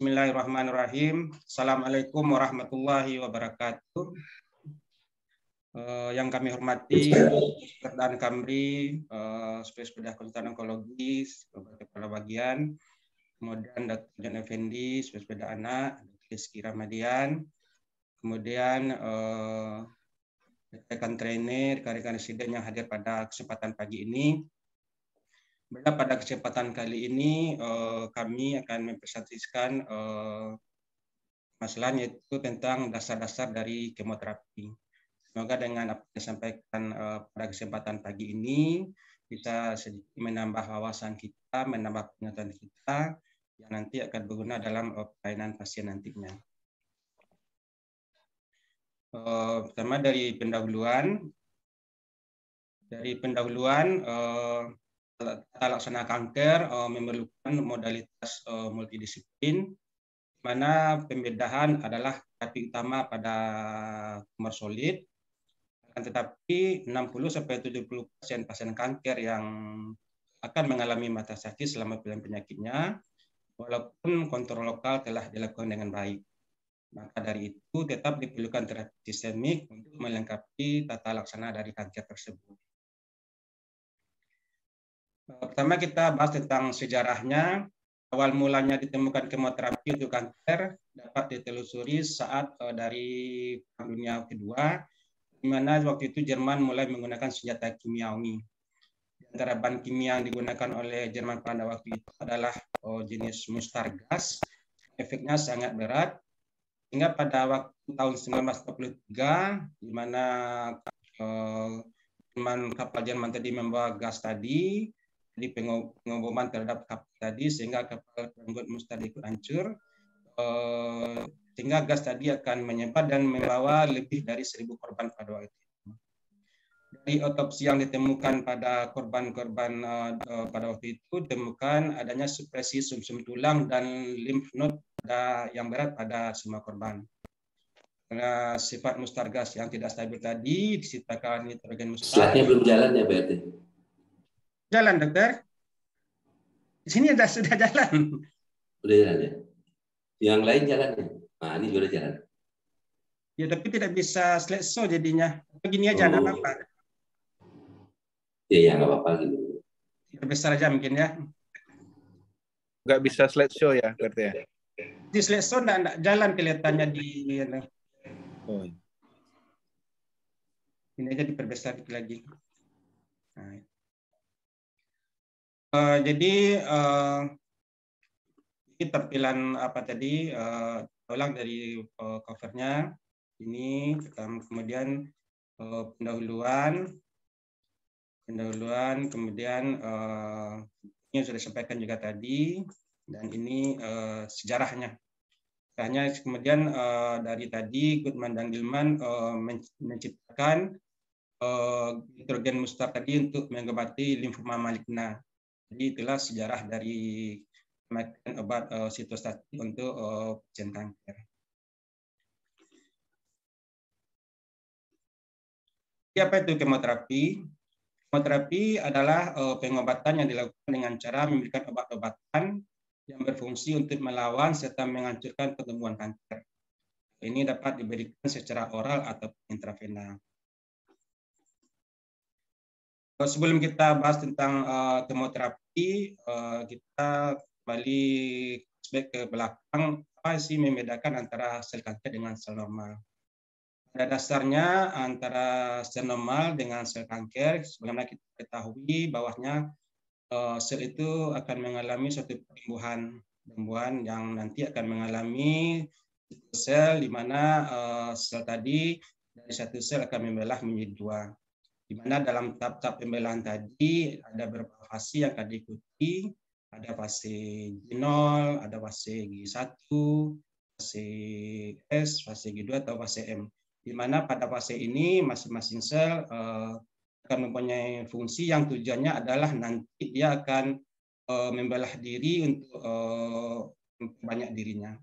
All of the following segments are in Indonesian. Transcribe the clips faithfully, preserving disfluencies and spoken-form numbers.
Bismillahirrahmanirrahim. Assalamualaikum warahmatullahi wabarakatuh. Uh, yang kami hormati dan Kamri, uh, Spesialis Konsultan Onkologi, Kepala Bagian, kemudian Doktor John Effendi, Spesialis Anak, Doktor Rizky Ramadian, kemudian uh, rekan trainer, rekan-rekan residen yang hadir pada kesempatan pagi ini. Pada kesempatan kali ini uh, kami akan mempresentasikan uh, masalah yaitu tentang dasar-dasar dari kemoterapi. Semoga dengan apa yang disampaikan uh, pada kesempatan pagi ini bisa sedikit menambah wawasan kita, menambah pengetahuan kita yang nanti akan berguna dalam uh, pelayanan pasien nantinya. Uh, pertama dari pendahuluan, dari pendahuluan. Uh, Tata laksana kanker uh, memerlukan modalitas uh, multidisiplin, mana pembedahan adalah terapi utama pada tumor solid, tetapi enam puluh sampai tujuh puluh persen pasien kanker yang akan mengalami metastasis selama pilihan penyakitnya, walaupun kontrol lokal telah dilakukan dengan baik. Maka dari itu tetap diperlukan terapi sistemik untuk melengkapi tata laksana dari kanker tersebut. Pertama kita bahas tentang sejarahnya. Awal mulanya ditemukan kemoterapi untuk kanker dapat ditelusuri saat uh, dari Perang Dunia Kedua, di mana waktu itu Jerman mulai menggunakan senjata kimiawi. Di antara bahan kimia yang digunakan oleh Jerman pada waktu itu adalah uh, jenis mustar gas. Efeknya sangat berat, hingga pada waktu tahun seribu sembilan ratus empat puluh tiga, di mana uh, Jerman, kapal Jerman tadi membawa gas tadi, di pengeboman terhadap kapal tadi sehingga kapal pengangkut mustar ikut hancur, eh, sehingga gas tadi akan menyebar dan membawa lebih dari seribu korban pada waktu itu. Dari otopsi yang ditemukan pada korban-korban eh, pada waktu itu ditemukan adanya supresi sumsum tulang dan lymph node yang berat pada semua korban. Karena sifat mustar gas yang tidak stabil tadi disitakan nitrogen mustar. Slide-nya belum jalan ya berarti? Jalan, dokter. Di sini sudah sudah jalan. Udah jalan ya? Yang lain jalan ya? Nah, ini juga jalan. Ya, tapi tidak bisa slideshow jadinya. Begini aja, enggak oh. apa-apa. Ya, ya, nggak apa-apa gitu. Besar aja mungkin ya. Nggak bisa slideshow ya, berarti ya? Di slideshow enggak jalan kelihatannya di... Oh. Ini aja diperbesar lagi. Nah. Uh, jadi uh, ini tampilan apa tadi uh, ulang dari uh, covernya ini, um, kemudian uh, pendahuluan, pendahuluan, kemudian uh, ini sudah disampaikan juga tadi, dan ini uh, sejarahnya. Sejarahnya kemudian uh, dari tadi Goodman dan Gilman uh, menciptakan uh, nitrogen mustar tadi untuk mengobati limfoma maligna. Jadi itulah sejarah dari pemakaian obat uh, sitostatik untuk uh, pasien kanker. Jadi apa itu kemoterapi? Kemoterapi adalah uh, pengobatan yang dilakukan dengan cara memberikan obat-obatan yang berfungsi untuk melawan serta menghancurkan pertumbuhan kanker. Ini dapat diberikan secara oral atau intravena. Sebelum kita bahas tentang uh, kemoterapi, uh, kita kembali flashback ke belakang, apa sih membedakan antara sel kanker dengan sel normal. Pada dasarnya antara sel normal dengan sel kanker, sebagaimana kita ketahui bahwasanya uh, sel itu akan mengalami suatu pertumbuhan, pertumbuhan yang nanti akan mengalami sel di mana uh, sel tadi dari satu sel akan membelah menjadi dua. Di mana dalam tahap-tahap pembelahan tadi ada beberapa fase yang akan diikuti, ada fase G nol, ada fase G satu, fase S, fase G dua atau fase M. Di mana pada fase ini masing-masing sel uh, akan mempunyai fungsi yang tujuannya adalah nanti dia akan uh, membelah diri untuk uh, memperbanyak dirinya.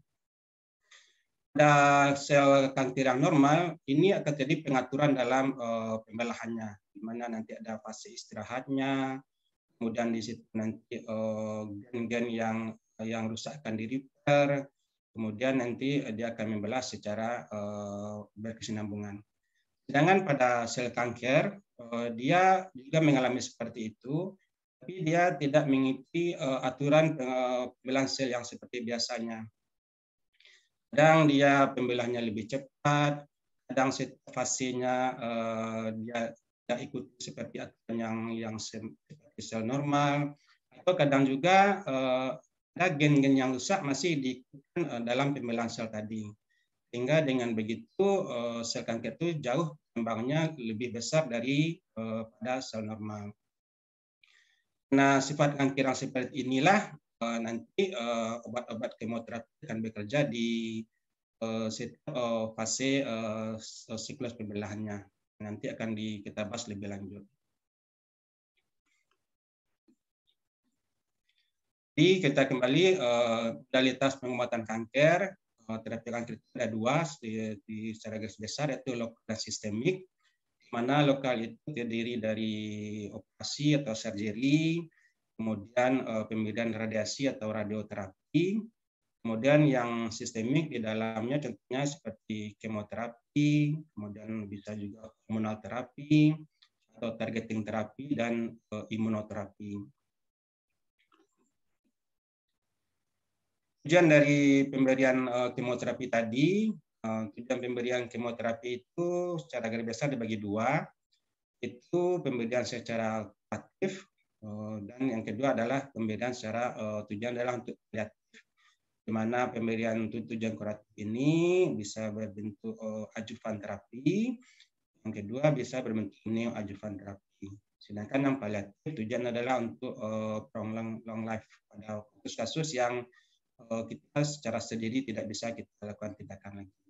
Pada sel kanker yang normal, ini akan terjadi pengaturan dalam uh, pembelahannya, di mana nanti ada fase istirahatnya, kemudian di situ nanti gen-gen uh, yang yang rusak akan di repair, kemudian nanti dia akan membelah secara uh, berkesinambungan. Sedangkan pada sel kanker, uh, dia juga mengalami seperti itu, tapi dia tidak mengikuti uh, aturan uh, pembelahan sel yang seperti biasanya. Kadang dia pembelahnya lebih cepat, kadang fasenya uh, dia tidak ikuti seperti aturan yang yang seperti sel normal, atau kadang juga uh, ada gen-gen yang rusak masih diikutkan uh, dalam pembelahan sel tadi. Sehingga dengan begitu uh, sel kanker itu jauh kembangnya lebih besar dari uh, pada sel normal. Nah, sifat kanker yang seperti inilah uh, nanti uh, obat-obat kemoterapi akan bekerja di Uh, uh, fase uh, siklus pembelahannya. Nanti akan di, kita bahas lebih lanjut. Jadi kita kembali uh, modalitas pengobatan kanker. Uh, terapi kanker itu ada dua di, di secara garis besar, yaitu lokal dan sistemik. Di mana lokal itu terdiri dari operasi atau surgery, kemudian uh, pemberian radiasi atau radioterapi. Kemudian yang sistemik di dalamnya contohnya seperti kemoterapi, kemudian bisa juga hormonal terapi atau targeting terapi dan uh, imunoterapi. Tujuan dari pemberian uh, kemoterapi tadi, uh, tujuan pemberian kemoterapi itu secara garis besar dibagi dua, itu pemberian secara aktif uh, dan yang kedua adalah pemberian secara uh, tujuan adalah untuk paliatif, di mana pemberian tujuan kuratif ini bisa berbentuk uh, adjuvan terapi, yang kedua bisa berbentuk neoadjuvan terapi. Sedangkan yang paliatif tujuan adalah untuk uh, long, long life pada kasus-kasus yang uh, kita secara sendiri tidak bisa kita lakukan tindakan lagi.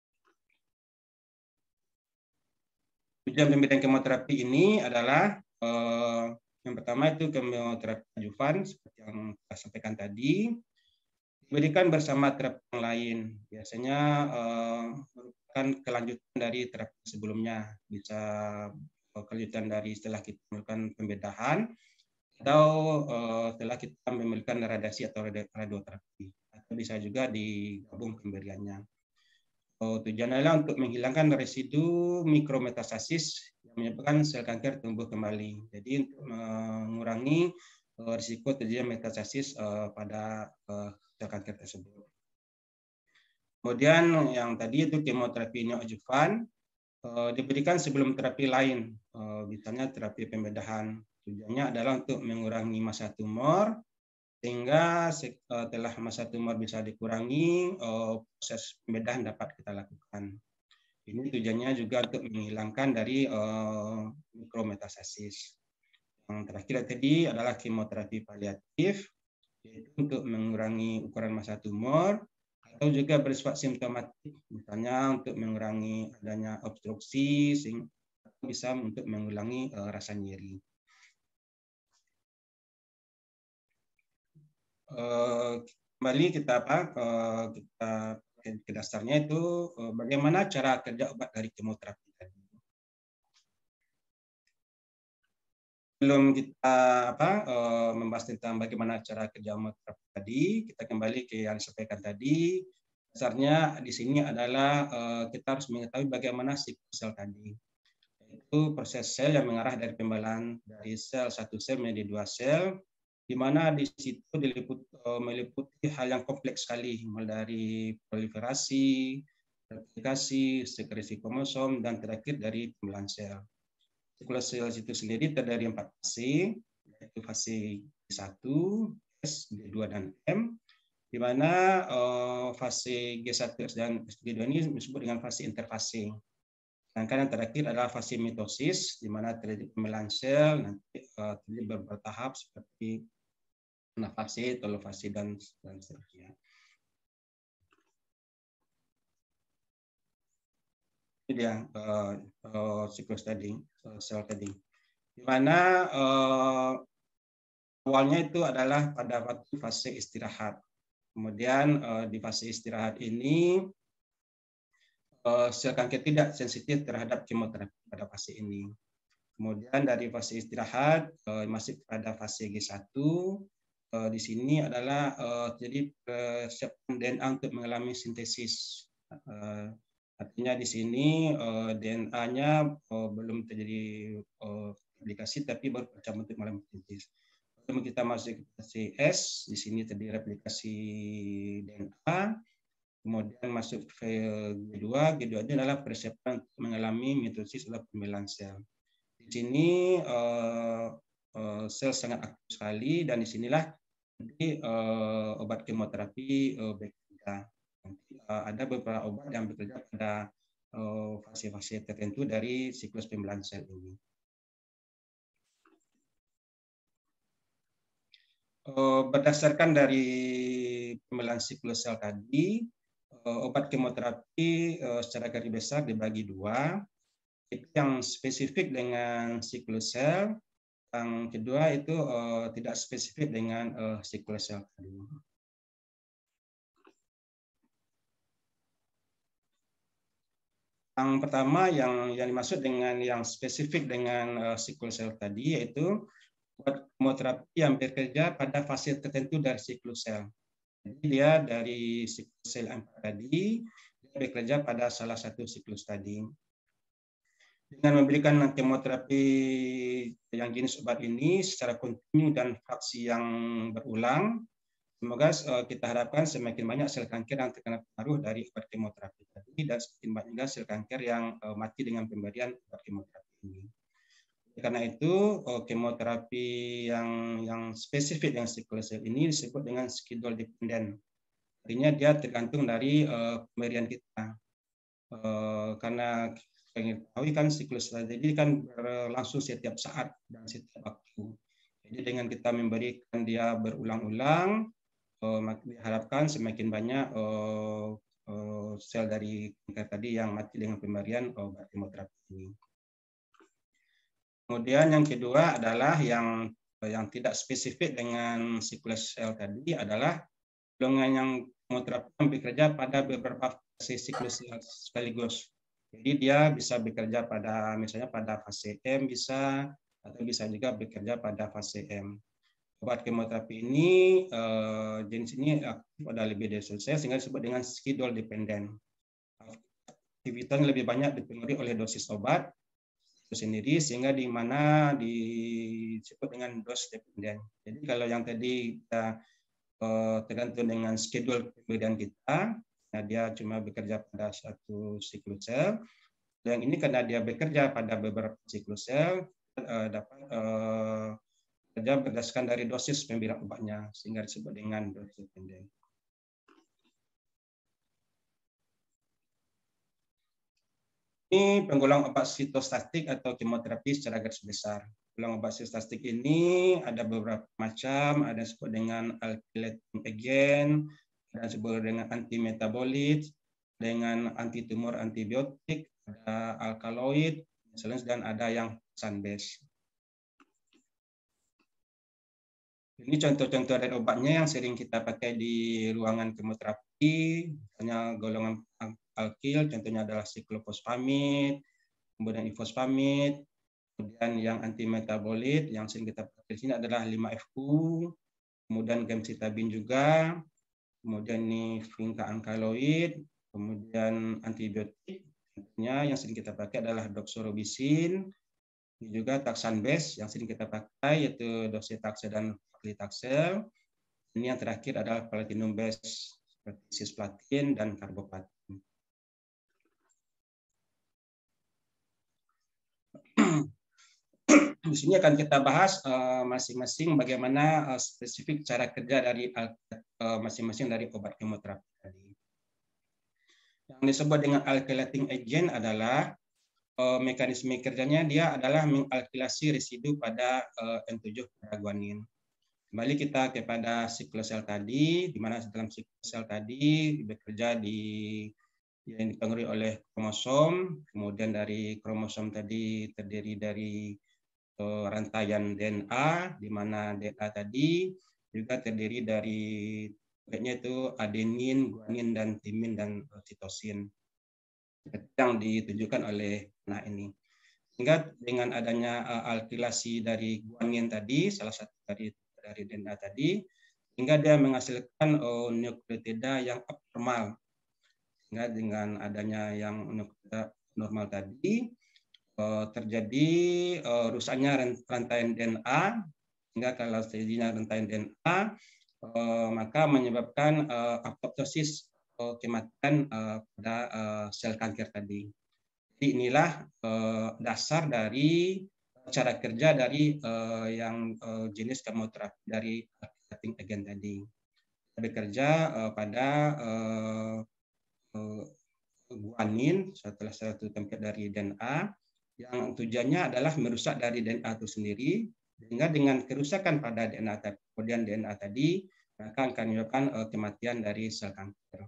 Tujuan pemberian kemoterapi ini adalah uh, yang pertama itu kemoterapi adjuvan seperti yang saya sampaikan tadi, diberikan bersama terapi yang lain, biasanya uh, merupakan kelanjutan dari terapi sebelumnya, bisa uh, kelanjutan dari setelah kita melakukan pembedahan atau uh, setelah kita memberikan radiasi atau radioterapi, atau bisa juga digabung pemberiannya. Uh, tujuannya adalah untuk menghilangkan residu mikrometastasis yang menyebabkan sel kanker tumbuh kembali. Jadi untuk mengurangi uh, risiko terjadinya metastasis uh, pada uh, kanker tersebut. Kemudian yang tadi itu kemoterapi neoadjuvan eh, diberikan sebelum terapi lain, eh, misalnya terapi pembedahan. Tujuannya adalah untuk mengurangi massa tumor sehingga setelah massa tumor bisa dikurangi, eh, proses pembedahan dapat kita lakukan. Ini tujuannya juga untuk menghilangkan dari eh, mikrometastasis. Yang terakhir tadi adalah kemoterapi paliatif, yaitu untuk mengurangi ukuran massa tumor atau juga bersifat simptomatik, misalnya untuk mengurangi adanya obstruksi, sehingga bisa untuk mengulangi uh, rasa nyeri. Uh, kembali kita apa? Uh, kita ke dasarnya itu uh, bagaimana cara kerja obat dari kemoterapi tadi. Sebelum kita apa uh, membahas tentang bagaimana cara kerja kemoterapi tadi, kita kembali ke yang disampaikan tadi. Dasarnya di sini adalah uh, kita harus mengetahui bagaimana siklus sel tadi. Yaitu proses sel yang mengarah dari pembelahan dari sel satu sel menjadi dua sel, di mana di situ diliput, uh, meliputi hal yang kompleks sekali, mulai dari proliferasi, replikasi, sekresi kromosom, dan terakhir dari pembelahan sel. Siklus sel itu sendiri terdiri dari empat fase, yaitu fase G satu, S, G dua, dan M, di mana uh, fase G satu dan G dua ini disebut dengan fase interfase. Sedangkan yang terakhir adalah fase mitosis, di mana terjadi pembelahan sel nanti uh, terjadi bertahap seperti anafase, telofase, dan dan seterusnya. Ini dia uh, uh, siklus tadi, uh, sel tadi. Di mana uh, awalnya itu adalah pada waktu fase istirahat. Kemudian uh, di fase istirahat ini uh, sel kanker tidak sensitif terhadap kemoterapi pada fase ini. Kemudian dari fase istirahat uh, masih pada fase G satu, uh, di sini adalah uh, jadi persiapan D N A untuk mengalami sintesis. Uh, artinya di sini uh, D N A-nya uh, belum terjadi uh, replikasi, tapi baru persiapan untuk mengalami sintesis. Kemudian kita masuk ke fase S, di sini terjadi replikasi D N A. Kemudian masuk ke G dua, G dua itu adalah persiapan untuk mengalami mitosis atau pembelahan sel. Di sini uh, uh, sel sangat aktif sekali, dan disinilah nanti uh, obat kemoterapi uh, bekerja. Nanti uh, ada beberapa obat yang bekerja pada fase-fase uh, tertentu dari siklus pembelahan sel ini. Uh, berdasarkan dari pembelahan siklus sel tadi, obat kemoterapi secara garis besar dibagi dua, itu yang spesifik dengan siklus sel, yang kedua itu uh, tidak spesifik dengan uh, siklus sel tadi. Yang pertama yang yang dimaksud dengan yang spesifik dengan uh, siklus sel tadi yaitu obat kemoterapi yang bekerja pada fase tertentu dari siklus sel. Jadi dia dari siklus sel empat tadi, dia bekerja pada salah satu siklus tadi. Dengan memberikan kemoterapi yang jenis obat ini secara kontinu dan fraksi yang berulang, semoga kita harapkan semakin banyak sel kanker yang terkena pengaruh dari obat kemoterapi tadi, dan semakin banyak juga sel kanker yang mati dengan pemberian obat kemoterapi ini. Karena itu kemoterapi yang yang spesifik dengan siklus sel ini disebut dengan schedule dependent. Artinya dia tergantung dari uh, pemberian kita. Uh, karena kita tahu kan siklus sel ini kan berlangsung setiap saat dan setiap waktu. Jadi dengan kita memberikan dia berulang-ulang, uh, diharapkan semakin banyak uh, uh, sel dari kanker tadi yang mati dengan pemberian obat kemoterapi ini. Kemudian yang kedua adalah yang yang tidak spesifik dengan siklus sel tadi adalah golongan yang kemoterapi yang bekerja pada beberapa fase siklus sel sekaligus. Jadi dia bisa bekerja pada misalnya pada fase M bisa, atau bisa juga bekerja pada fase M. Obat kemoterapi ini eh, jenis ini aktif pada lebih dari sel sehingga disebut dengan schedule dependent. Aktivitasnya lebih banyak dipengaruhi oleh dosis obat itu sendiri, sehingga di mana disebut dengan dose dependent. Jadi kalau yang tadi kita eh, tergantung dengan schedule pemberian kita, nah dia cuma bekerja pada satu siklus sel. Yang ini karena dia bekerja pada beberapa siklus sel, eh, dapat eh, bekerja berdasarkan dari dosis pemberian obatnya, sehingga disebut dengan dose dependent. Ini penggolong obat sitostatik atau kemoterapi secara garis besar. Penggolong obat sitostatik ini ada beberapa macam, ada disebut dengan alkylating agent, ada disebut dengan antimetabolit, dengan antitumor antibiotik, ada alkaloid, dan ada yang taxane base. Ini contoh-contoh dari obatnya yang sering kita pakai di ruangan kemoterapi, misalnya golongan alkil, contohnya adalah siklofosfamid, kemudian ifosfamid, kemudian yang antimetabolit yang sering kita pakai di sini adalah lima F U, kemudian gemcitabin juga, kemudian ini vinca alkaloid, kemudian antibiotik, contohnya yang sering kita pakai adalah doxorubicin, ini juga taxane base yang sering kita pakai yaitu docetaxel dan paclitaxel. Ini yang terakhir adalah platinum base seperti cisplatin dan carboplatin. Di sini akan kita bahas masing-masing uh, bagaimana uh, spesifik cara kerja dari masing-masing uh, dari obat kemoterapi tadi. Yang disebut dengan alkylating agent adalah uh, mekanisme kerjanya dia adalah mengalkilasi residu pada uh, N tujuh pada guanin. Kembali kita kepada siklus sel tadi, di mana dalam siklus sel tadi bekerja di yang dipengaruhi oleh kromosom, kemudian dari kromosom tadi terdiri dari uh, rantaian D N A, di mana D N A tadi juga terdiri dari baiknya itu adenin, guanin, dan timin dan sitosin yang ditunjukkan oleh anak ini. Sehingga dengan adanya uh, alkilasi dari guanin tadi, salah satu dari dari D N A tadi, sehingga dia menghasilkan uh, nukleotida yang abnormal. Sehingga dengan adanya yang nukleotida normal tadi uh, terjadi uh, rusaknya rantaian D N A, sehingga kalau terjadinya rantaian D N A uh, maka menyebabkan uh, apoptosis atau kematian uh, pada uh, sel kanker tadi. Jadi inilah uh, dasar dari cara kerja dari uh, yang uh, jenis kemoterapi dari alkylating agent tadi. Bekerja uh, pada uh, uh, guanin, salah satu template dari D N A, yang tujuannya adalah merusak dari D N A itu sendiri, sehingga dengan kerusakan pada D N A tadi, kemudian D N A tadi maka akan menyebabkan uh, kematian dari sel kanker.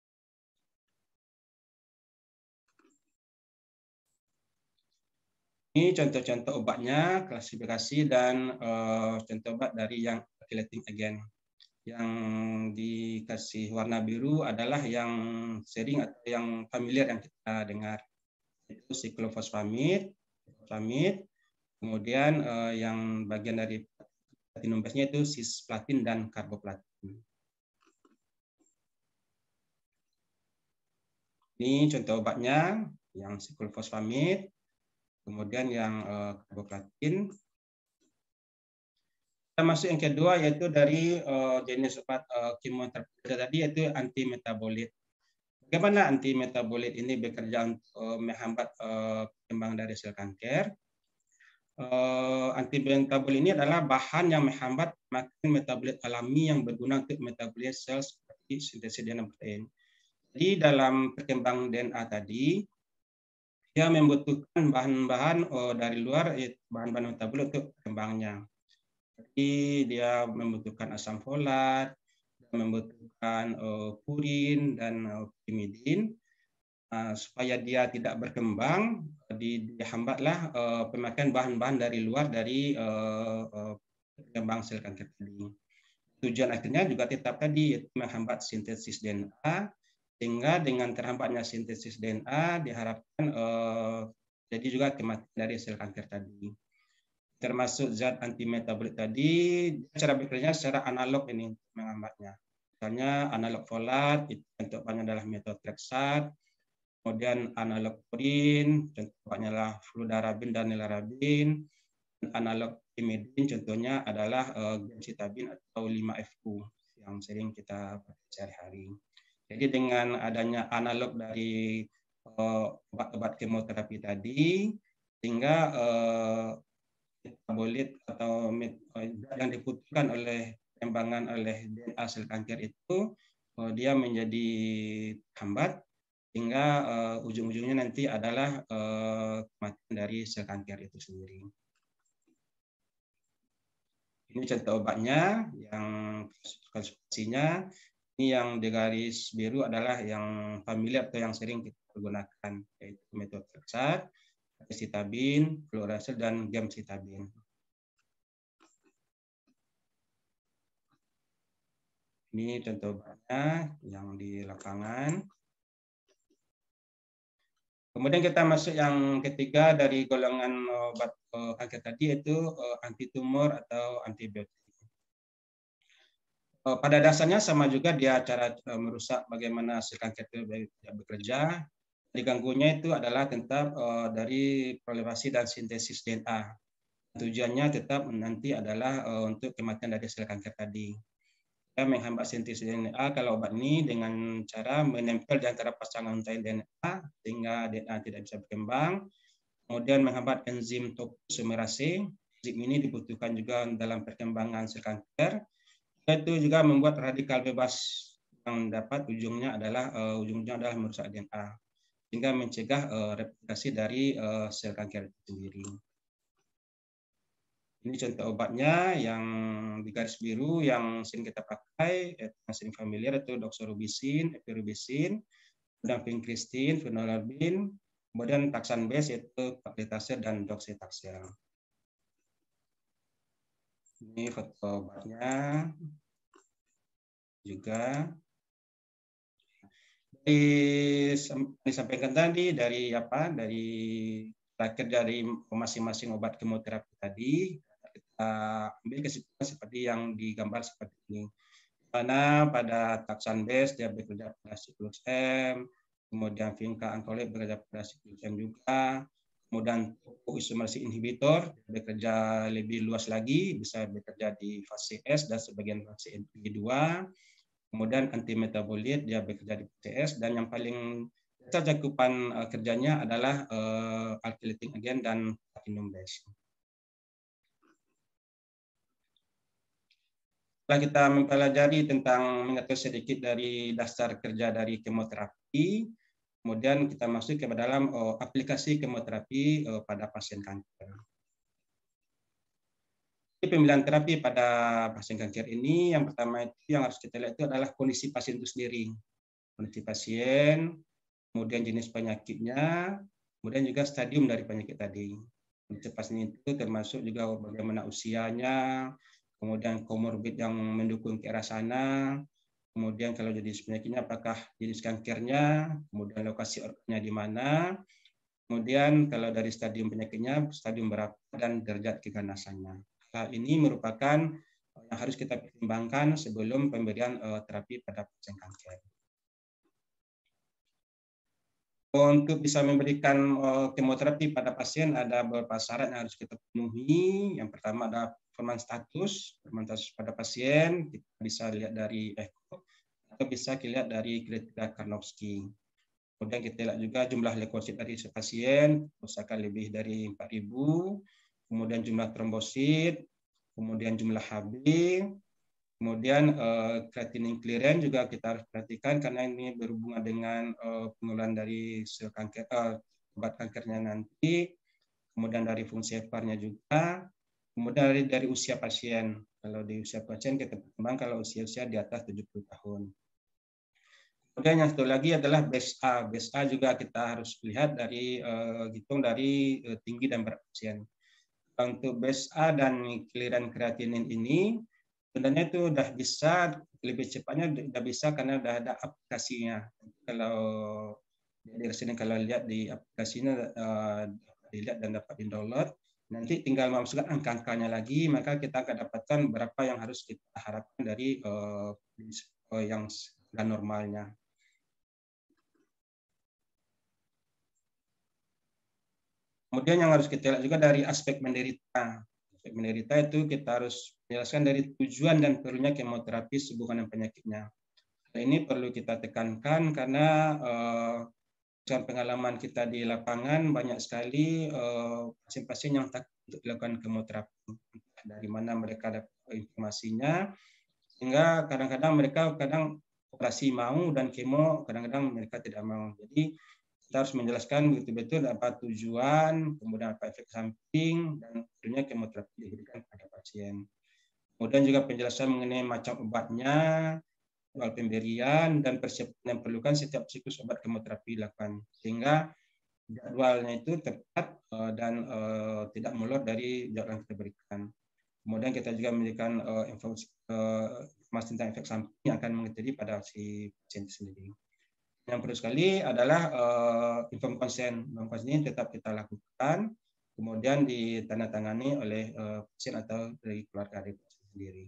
Ini contoh-contoh obatnya, klasifikasi dan uh, contoh obat dari yang alkylating agent. Yang dikasih warna biru adalah yang sering atau yang familiar yang kita dengar, itu siklofosfamid, fosfamid, kemudian uh, yang bagian dari platinum base-nya itu cisplatin dan karboplatin. Ini contoh obatnya, yang siklofosfamid, kemudian yang uh, karboplatin. Kita masuk yang kedua, yaitu dari uh, jenis obat uh, kemoterapi tadi, yaitu antimetabolit. Bagaimana antimetabolit ini bekerja untuk uh, menghambat uh, perkembangan dari sel kanker? Uh, antimetabolit ini adalah bahan yang menghambat makin metabolit alami yang berguna untuk metabolis sel seperti sintesis D N A protein. Jadi dalam perkembangan D N A tadi, dia membutuhkan bahan-bahan uh, dari luar, bahan-bahan metabolit untuk perkembangannya. Jadi dia membutuhkan asam folat, membutuhkan uh, purin dan uh, primidin. Uh, supaya dia tidak berkembang, di, dihambatlah uh, pemakaian bahan-bahan dari luar dari uh, uh, perkembangan sel kanker tadi. Tujuan akhirnya juga tetap tadi, yaitu menghambat sintesis D N A, sehingga dengan terhambatnya sintesis D N A diharapkan uh, jadi juga kematian dari sel kanker tadi. Termasuk zat antimetabolit tadi, cara bekerjanya secara analog ini menghambatnya. Misalnya analog folat, itu contohnya adalah methotrexate, kemudian analog purin, contohnya adalah fludarabin dan nelarabin, dan analog imidin contohnya adalah uh, gemcitabin atau lima F U yang sering kita pakai sehari-hari. Jadi dengan adanya analog dari obat-obat uh, kemoterapi tadi, sehingga uh, metabolit atau yang dibutuhkan oleh perkembangan oleh D N A sel kanker itu uh, dia menjadi hambat, hingga uh, ujung-ujungnya nanti adalah uh, kematian dari sel kanker itu sendiri. Ini contoh obatnya, yang klasifikasinya. Ini yang di garis biru adalah yang familiar atau yang sering kita gunakan, yaitu methotrexate, acetamin, fluorouracil, dan gemcitabin. Ini contoh obatnya yang di lapangan. Kemudian kita masuk yang ketiga dari golongan obat kanker tadi, yaitu antitumor atau antibiotik. Pada dasarnya sama juga dia cara merusak bagaimana sel kanker itu bekerja. Diganggunya itu adalah tetap dari proliferasi dan sintesis D N A. Tujuannya tetap nanti adalah untuk kematian dari sel kanker tadi. Kita menghambat sintesis D N A kalau obat ini dengan cara menempel di antara pasangan rantaian D N A sehingga D N A tidak bisa berkembang. Kemudian menghambat enzim topoisomerase. Enzim ini dibutuhkan juga dalam perkembangan sel kanker. Itu juga membuat radikal bebas yang dapat ujungnya adalah uh, ujungnya adalah merusak D N A, sehingga mencegah uh, replikasi dari uh, sel kanker itu sendiri. Ini contoh obatnya yang di garis biru yang sering kita pakai, yang sering familiar, itu doxorubicin, epirubicin, dan vincristin, phenolarbin, kemudian taksan base yaitu paclitaxel dan docetaxel. Ini foto obatnya juga. Disampaikan tadi dari apa? Dari terakhir dari masing-masing obat kemoterapi tadi, kita ambil kesimpulan seperti yang digambar seperti ini. mana pada taksan base dia bekerja pada siklus M, kemudian vinca angkolik bekerja pada siklus M juga, kemudian isomerase inhibitor bekerja lebih luas lagi, bisa bekerja di fase S dan sebagian fase N P dua, kemudian antimetabolit dia bekerja di fase S, dan yang paling besar cakupan uh, kerjanya adalah uh, alkylating agent dan platinum base. Setelah kita mempelajari tentang mengetahui sedikit dari dasar kerja dari kemoterapi, kemudian kita masuk ke dalam uh, aplikasi kemoterapi uh, pada pasien kanker. Jadi pemilihan terapi pada pasien kanker ini, yang pertama itu yang harus kita lihat itu adalah kondisi pasien itu sendiri. Kondisi pasien, kemudian jenis penyakitnya, kemudian juga stadium dari penyakit tadi. Kondisi pasien itu termasuk juga bagaimana usianya, kemudian komorbid yang mendukung ke arah sana, kemudian kalau jenis penyakitnya apakah jenis kankernya, kemudian lokasi organnya di mana, kemudian kalau dari stadium penyakitnya, stadium berapa, dan derajat keganasannya. Hal ini merupakan yang harus kita pertimbangkan sebelum pemberian uh, terapi pada pasien kanker. Untuk bisa memberikan uh, kemoterapi pada pasien ada beberapa syarat yang harus kita penuhi. Yang pertama ada performance status, performance status pada pasien, kita bisa lihat dari echo atau bisa dilihat dari kriteria Karnofsky. Kemudian kita lihat juga jumlah leukosit dari pasien, misalkan lebih dari empat ribu, kemudian jumlah trombosit, kemudian jumlah H B, kemudian uh, creatinine clearance juga kita harus perhatikan karena ini berhubungan dengan uh, pengeluaran dari sel kanker, uh, obat kankernya nanti, kemudian dari fungsi F R-nya juga, kemudian dari, dari usia pasien. Kalau di usia pasien kita pertimbang kalau usia-usia di atas tujuh puluh tahun. Kemudian yang satu lagi adalah base A. Base A juga kita harus lihat dari uh, hitung dari uh, tinggi dan berat pasien. Untuk base A dan clearance kreatinin ini sebenarnya itu sudah bisa lebih cepatnya sudah bisa karena sudah ada aplikasinya. Kalau dari sini kalau lihat di aplikasinya uh, dilihat dan dapat di-download, nanti tinggal memasukkan angka-angkanya lagi, maka kita akan dapatkan berapa yang harus kita harapkan dari uh, yang normalnya. Kemudian yang harus kita lihat juga dari aspek menderita. Aspek menderita itu kita harus menjelaskan dari tujuan dan perlunya kemoterapi sehubungan dengan penyakitnya. Hal ini perlu kita tekankan karena eh, pengalaman kita di lapangan banyak sekali pasien-pasien eh, yang takut untuk dilakukan kemoterapi. Dari mana mereka dapat informasinya, sehingga kadang-kadang mereka kadang operasi mau dan kemo kadang-kadang mereka tidak mau. Jadi kita harus menjelaskan betul-betul apa tujuan, kemudian apa efek samping, dan tentunya kemoterapi diberikan pada pasien. Kemudian juga penjelasan mengenai macam obatnya, jadwal pemberian, dan persiapan yang perlukan setiap siklus obat kemoterapi dilakukan. Sehingga jadwalnya itu tepat dan uh, tidak molor dari jadwal yang kita berikan. Kemudian kita juga memberikan uh, informasi, uh, informasi tentang efek samping yang akan mengikuti pada si pasien sendiri. Yang perlu sekali adalah uh, inform konsen. Inform konsen ini tetap kita lakukan, kemudian ditandatangani oleh uh, pasien atau dari keluarga dari pasien sendiri.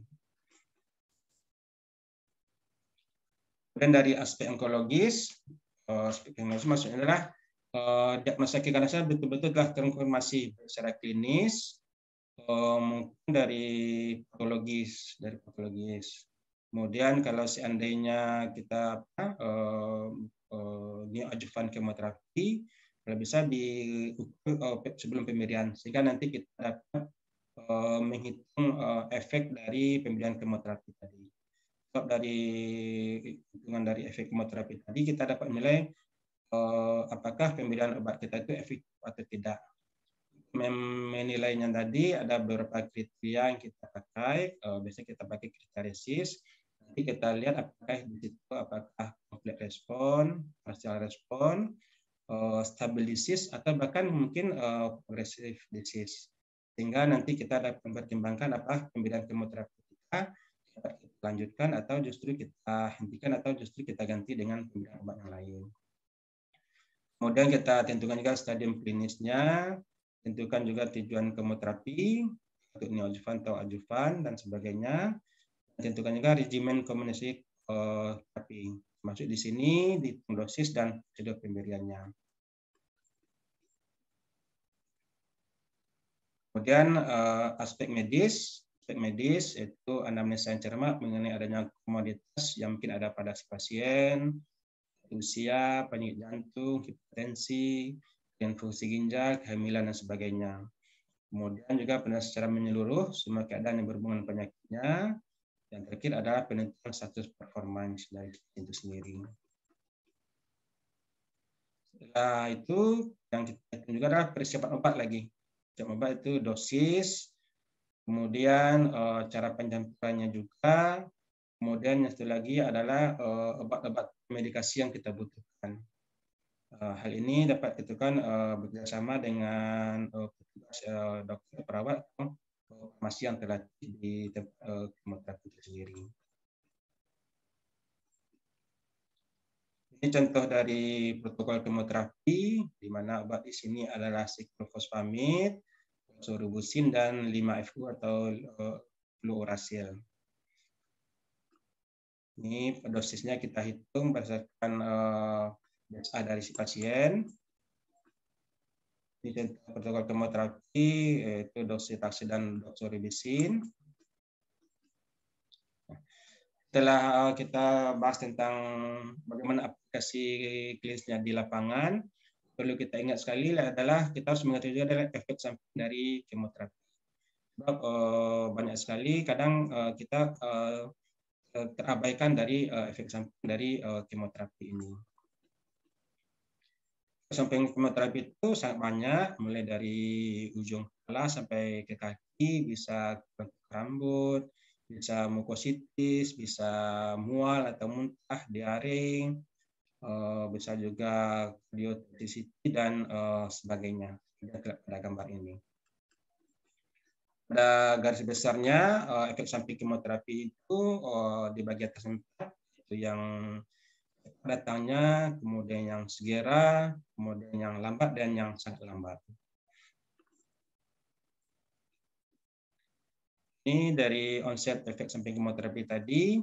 Kemudian dari aspek onkologis, uh, aspek onkologis maksudnya adalah uh, diagnosa keganasan betul-betul telah terkonfirmasi secara klinis, uh, mungkin dari patologis, dari patologis. Kemudian kalau seandainya kita apa, uh, uh, neoadjuvan kemoterapi, kalau bisa diukur uh, sebelum pemberian, sehingga nanti kita dapat uh, menghitung uh, efek dari pemberian kemoterapi tadi. Sebab dari hitungan dari efek kemoterapi tadi kita dapat menilai uh, apakah pemberian obat kita itu efektif atau tidak. Menilainya tadi ada beberapa kriteria yang kita pakai, uh, biasanya kita pakai kriteria RECIST. Nanti kita lihat apakah di situ apakah complete respon, partial respon, uh, stable disease, atau bahkan mungkin uh, progressive disease. Sehingga nanti kita dapat mempertimbangkan apa pemberian kemoterapi kita dapat kita lanjutkan atau justru kita hentikan atau justru kita ganti dengan pemberian obat yang lain. Kemudian kita tentukan juga stadium klinisnya, tentukan juga tujuan kemoterapi untuk neoadjuvan atau adjuvan dan sebagainya. Tentukan juga regimen kombinasi uh, terapi. Masuk di sini di dosis dan prosedur pemberiannya. Kemudian uh, aspek medis, aspek medis itu anamnesa yang cermat mengenai adanya komoditas yang mungkin ada pada si pasien, usia, penyakit jantung, hipertensi, dan fungsi ginjal, kehamilan dan sebagainya. Kemudian juga penelitian secara menyeluruh semua keadaan yang berhubungan penyakitnya. Yang terakhir adalah penentuan status performance dari itu sendiri. Setelah itu yang kita hitung juga adalah persiapan obat lagi. Persiapan obat itu dosis, kemudian uh, cara penyampaiannya juga, kemudian yang satu lagi adalah obat-obat uh, medikasi yang kita butuhkan. Uh, hal ini dapat ditentukan uh, bekerjasama dengan uh, petugas uh, dokter perawat atau farmasi yang terlatih di tempat uh, kemoterapi itu sendiri. Ini contoh dari protokol kemoterapi, di mana obat di sini adalah siklofosfamid, doxorubicin, dan lima F U atau uh, fluorouracil. Ini dosisnya kita hitung berdasarkan uh, B S A dari si pasien. Ini contoh protokol kemoterapi, yaitu doksitaxid dan doxorubicin. Setelah kita bahas tentang bagaimana aplikasi klinisnya di lapangan, perlu kita ingat sekali adalah kita harus mengetahui adalah efek samping dari kemoterapi. Sebab uh, banyak sekali kadang uh, kita uh, terabaikan dari uh, efek samping dari uh, kemoterapi ini. Efek samping kemoterapi itu sangat banyak, mulai dari ujung kepala sampai ke kaki, bisa ke rambut, bisa mukositis, bisa mual atau muntah, diare, bisa juga kardiotoksisiti dan sebagainya. Pada gambar ini. Pada garis besarnya, efek samping kemoterapi itu di bagian atas empat, itu yang datangnya, kemudian yang segera, kemudian yang lambat, dan yang sangat lambat. Ini dari onset efek samping kemoterapi tadi.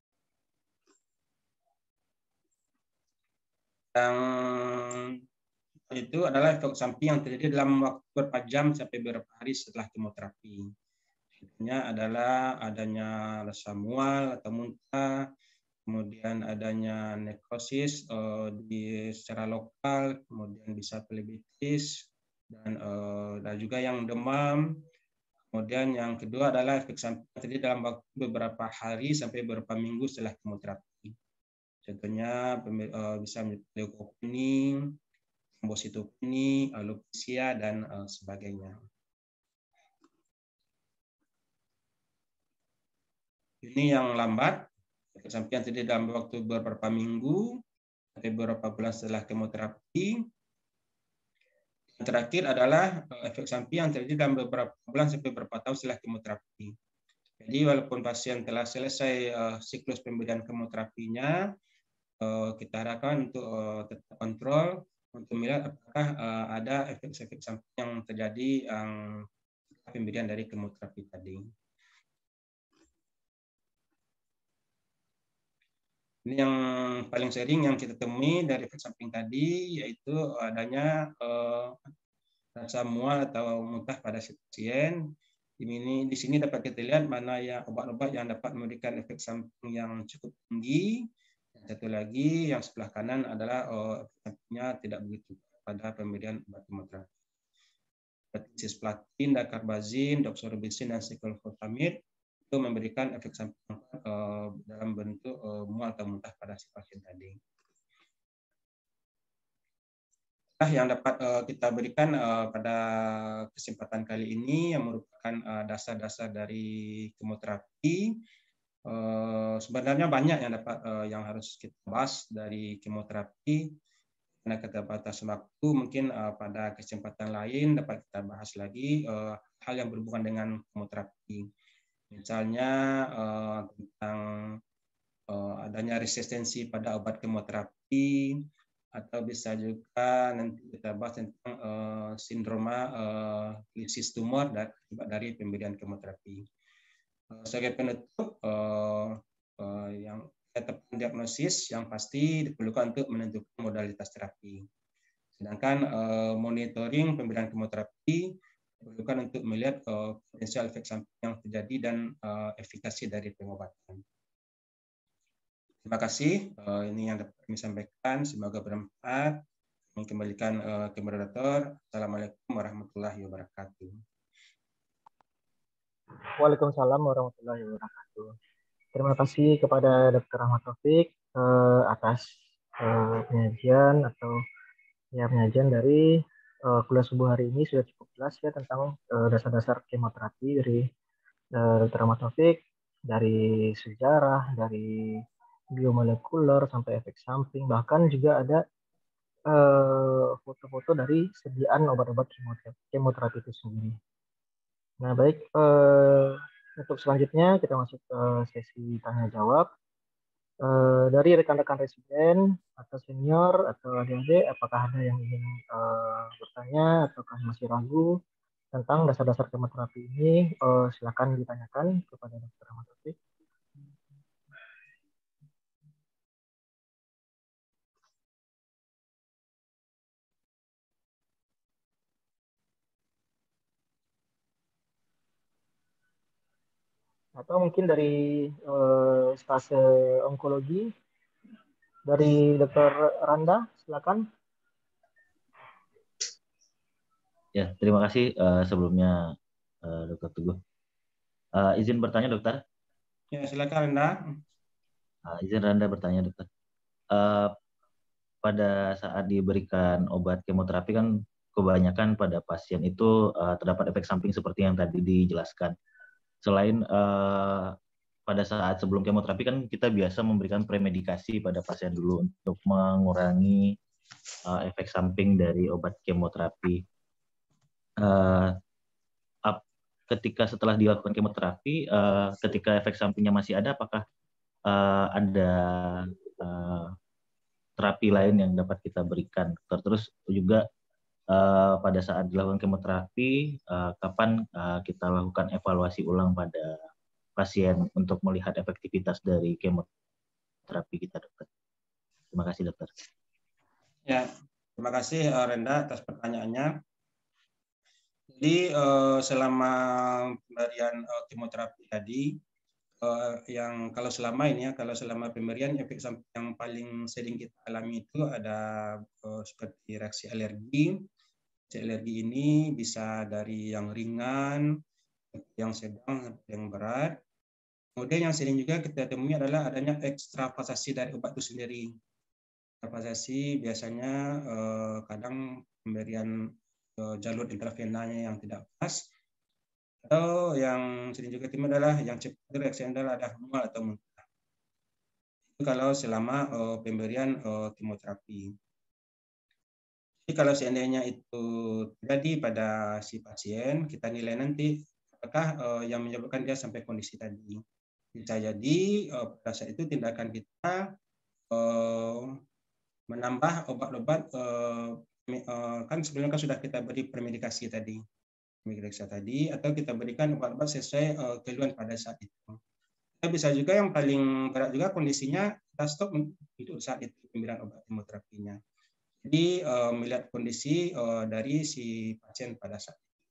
Yang itu adalah efek samping yang terjadi dalam waktu beberapa jam sampai beberapa hari setelah kemoterapi. Contohnya adalah adanya rasa mual atau muntah, kemudian adanya nekrosis uh, di secara lokal, kemudian bisa plebitis, dan, uh, dan juga yang demam. Kemudian yang kedua adalah efek samping terjadi dalam waktu beberapa hari sampai beberapa minggu setelah kemoterapi. Contohnya bisa leukopenia, trombositopenia, alopecia, dan sebagainya. Ini yang lambat, efek samping yang terjadi dalam waktu beberapa minggu sampai beberapa bulan setelah kemoterapi. Yang terakhir adalah efek samping yang terjadi dalam beberapa bulan sampai beberapa tahun setelah kemoterapi. Jadi walaupun pasien telah selesai uh, siklus pemberian kemoterapinya, uh, kita harapkan untuk uh, tetap kontrol untuk melihat apakah uh, ada efek-efek samping yang terjadi yang um, pemberian dari kemoterapi tadi. Ini yang paling sering yang kita temui dari efek samping tadi, yaitu adanya uh, rasa mual atau muntah pada si pasien. Ini di sini dapat kita lihat mana ya obat-obat yang dapat memberikan efek samping yang cukup tinggi. Yang satu lagi yang sebelah kanan adalah uh, efek sampingnya tidak begitu pada pemberian obat kemoterapi. Seperti cisplatin, dacarbazine, doxorubicin, dan cyclophosphamide itu memberikan efek samping uh, dalam bentuk uh, mual atau muntah pada si pasien tadi. Nah, yang dapat uh, kita berikan uh, pada kesempatan kali ini yang merupakan dasar-dasar uh, dari kemoterapi. Uh, sebenarnya banyak yang dapat uh, yang harus kita bahas dari kemoterapi. Karena keterbatasan waktu, mungkin uh, pada kesempatan lain dapat kita bahas lagi uh, hal yang berhubungan dengan kemoterapi. Misalnya uh, tentang uh, adanya resistensi pada obat kemoterapi, atau bisa juga nanti kita bahas tentang uh, sindroma uh, lisis tumor dari, dari pemberian kemoterapi. Sebagai penutup, uh, uh, yang tetap diagnosis yang pasti diperlukan untuk menentukan modalitas terapi. Sedangkan uh, monitoring pemberian kemoterapi diperlukan untuk melihat uh, potensial efek samping yang terjadi dan uh, efikasi dari pengobatan. Terima kasih. Uh, ini yang dapat kami sampaikan. Semoga bermanfaat. Kami kembalikan uh, ke moderator. Assalamualaikum warahmatullahi wabarakatuh. Waalaikumsalam warahmatullahi wabarakatuh. Terima kasih kepada Dokter Ahmad Taufik eh, atas eh, penyajian atau ya penyajian dari eh, kuliah subuh hari ini sudah cukup jelas ya tentang eh, dasar-dasar kemoterapi dari eh, Dokter Ahmad Taufik, dari sejarah, dari biomolekuler sampai efek samping, bahkan juga ada eh, foto-foto dari sediaan obat-obat kemoterapi, kemoterapi itu sendiri. Nah, baik, eh, untuk selanjutnya kita masuk ke sesi tanya jawab. Eh, dari rekan-rekan residen atau senior atau adik-adik, apakah ada yang ingin eh, bertanya ataukah masih ragu tentang dasar-dasar kemoterapi ini? Eh, silakan ditanyakan kepada Dokter Ahmad Taufik. Atau mungkin dari eh, stase onkologi dari Dokter Randa, silakan. Ya, terima kasih uh, sebelumnya uh, Dokter Teguh. Uh, izin bertanya, Dokter. Ya, silakan Randa. Uh, izin Randa bertanya, Dokter. Uh, pada saat diberikan obat kemoterapi kan kebanyakan pada pasien itu uh, terdapat efek samping seperti yang tadi dijelaskan. Selain uh, pada saat sebelum kemoterapi kan kita biasa memberikan premedikasi pada pasien dulu untuk mengurangi uh, efek samping dari obat kemoterapi. Uh, ketika setelah dilakukan kemoterapi, uh, ketika efek sampingnya masih ada, apakah uh, ada uh, terapi lain yang dapat kita berikan? Terus juga uh, pada saat dilakukan kemoterapi, uh, kapan uh, kita lakukan evaluasi ulang pada pasien untuk melihat efektivitas dari kemoterapi kita, Dokter? Terima kasih, Dokter. Ya, terima kasih Renda atas pertanyaannya. Jadi uh, selama pemberian uh, kemoterapi tadi, uh, yang kalau selama ini ya, kalau selama pemberian efek samping yang paling sering kita alami itu ada uh, seperti reaksi alergi. Reaksi alergi ini bisa dari yang ringan, yang sedang, yang berat. Kemudian yang sering juga kita temui adalah adanya ekstravasasi dari obat itu sendiri. Ekstravasasi biasanya uh, kadang pemberian jalur intravenanya yang tidak pas, atau yang sering juga timbul adalah yang cepat reaksi adalah ada mual atau muntah. Itu kalau selama uh, pemberian uh, kemoterapi. Jadi kalau seandainya itu terjadi pada si pasien, kita nilai nanti apakah uh, yang menyebabkan dia sampai kondisi tadi. Bisa jadi uh, pada saat itu tindakan kita uh, menambah obat-obat uh, kan sebelumnya kan sudah kita beri premedikasi tadi, premedikasi tadi, atau kita berikan obat-obat sesuai uh, keluhan pada saat itu. Kita bisa juga yang paling berat juga kondisinya kita stop untuk saat itu pemberian obat kemoterapinya. Jadi uh, melihat kondisi uh, dari si pasien pada saat itu.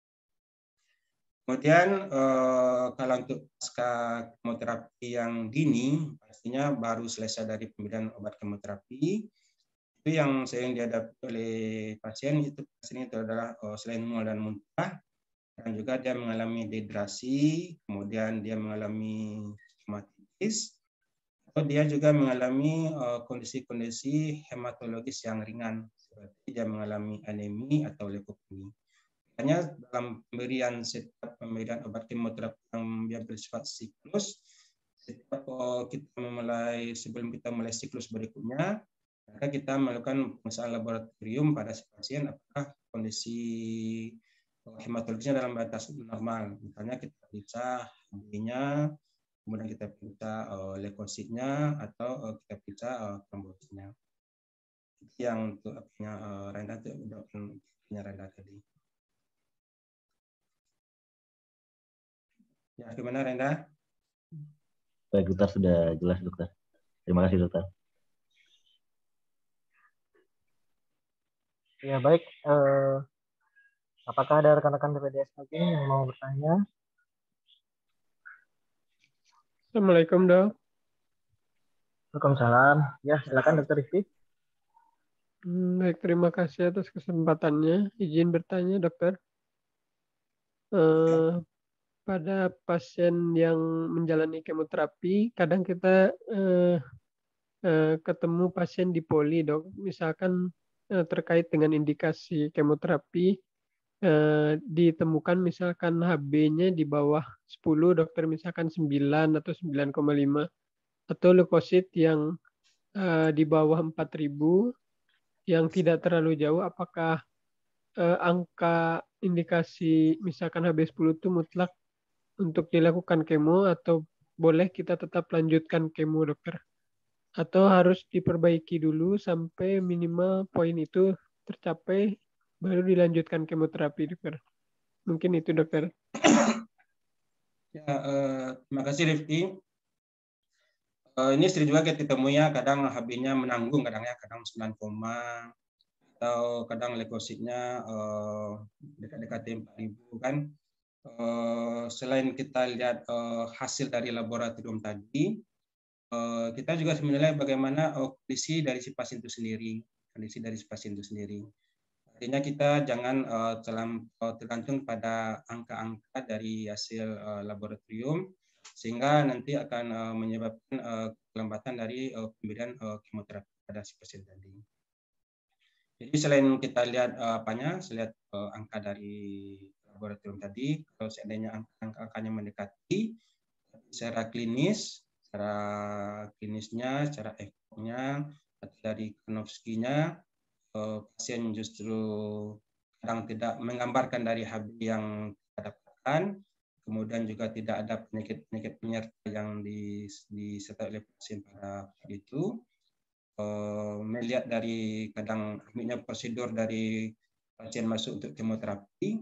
Kemudian uh, kalau untuk pasca kemoterapi yang dini, pastinya baru selesai dari pemberian obat kemoterapi. Itu yang sering dihadapi oleh pasien itu pasien itu adalah oh, selain mual dan muntah, dan juga dia mengalami dehidrasi, kemudian dia mengalami hematitis, atau dia juga mengalami kondisi-kondisi uh, hematologis yang ringan, seperti dia mengalami anemi atau leukemia. Makanya dalam pemberian setiap pemberian obat kemoterapi yang dia bersifat siklus, setiap oh, kita memulai sebelum kita mulai siklus berikutnya, maka kita melakukan pemeriksaan laboratorium pada si pasien apakah kondisi hematologisnya dalam batas normal. Misalnya kita periksa H B-nya, kemudian kita periksa uh, leukositnya, atau uh, kita periksa uh, trombositnya. Itu yang untuk apanya uh, Renda itu dokternya Renda tadi. Ya, gimana Renda? Baik dokter, sudah jelas dokter. Terima kasih dokter. Ya baik, eh, apakah ada rekan-rekan B P D S lagi yang mau bertanya? Assalamualaikum dok. Waalaikumsalam. Ya silakan dokter Rizky. Hmm, baik, terima kasih atas kesempatannya. Izin bertanya dokter. Eh, pada pasien yang menjalani kemoterapi, kadang kita eh, eh, ketemu pasien di poli dok. Misalkan eh, terkait dengan indikasi kemoterapi, eh, ditemukan misalkan H B-nya di bawah sepuluh, dokter misalkan sembilan atau sembilan koma lima, atau leukosit yang eh, di bawah empat ribu, yang tidak terlalu jauh, apakah eh, angka indikasi misalkan H B sepuluh itu mutlak untuk dilakukan kemo, atau boleh kita tetap lanjutkan kemo dokter? Atau harus diperbaiki dulu sampai minimal poin itu tercapai baru dilanjutkan kemoterapi dokter? Mungkin itu dokter. Ya, eh, terima kasih Rifki. Eh, ini sering juga kita temui ya, kadang H B-nya menanggung, kadang ya, kadang sembilan koma, atau kadang leukositnya eh, dekat-dekat empat ribu kan. Eh, selain kita lihat eh, hasil dari laboratorium tadi, eh, kita juga menilai bagaimana eh, kondisi dari si pasien itu sendiri, kondisi dari si pasien itu sendiri. Artinya kita jangan uh, tergantung pada angka-angka dari hasil uh, laboratorium, sehingga nanti akan uh, menyebabkan uh, kelembatan dari uh, pemberian uh, kemoterapi pada si pasien tadi. Jadi selain kita lihat uh, apanya, lihat uh, angka dari laboratorium tadi, kalau seandainya angka-angkanya mendekati, secara klinis, secara klinisnya, secara efeknya, atau dari Karnofsky-nya, pasien justru kadang tidak menggambarkan dari H B yang kita dapatkan, kemudian juga tidak ada penyakit-penyakit penyerta yang disertai oleh pasien pada itu. Melihat dari kadang amiknya prosedur dari pasien masuk untuk kemoterapi,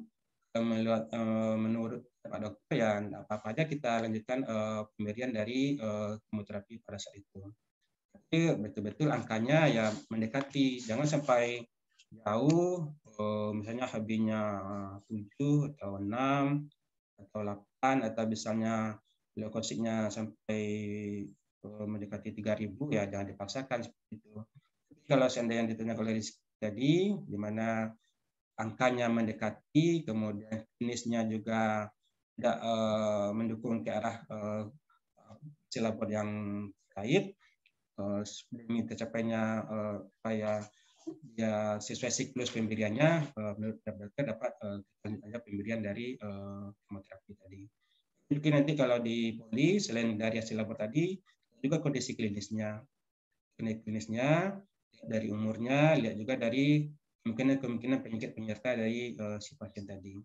menurut Pak Dokter ya apa-apa aja kita lanjutkan pemberian dari kemoterapi pada saat itu. Tapi betul-betul angkanya ya mendekati, jangan sampai jauh, misalnya H B-nya tujuh atau enam atau delapan, atau misalnya leukositnya sampai mendekati tiga ribu, ya jangan dipaksakan seperti itu. Tapi kalau seandainya ditanya oleh Rizky tadi, di mana angkanya mendekati, kemudian klinisnya juga tidak uh, mendukung ke arah uh, hasil labor yang terkait, demi tercapainya supaya ya sesuai siklus pemberiannya, menurut dokter dapat ada pemberian dari kemoterapi tadi. Mungkin nanti kalau di poli, selain dari hasil labor tadi, juga kondisi klinisnya, kondisi klinisnya dari umurnya, lihat juga dari kemungkinan kemungkinan penyakit penyerta dari si pasien tadi.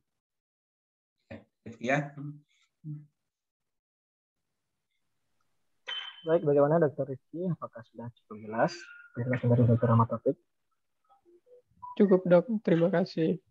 Ya. Baik, bagaimana dokter Rizky? Apakah sudah cukup jelas penjelasan dari dokter Ahmad Taufik? Cukup dok, terima kasih.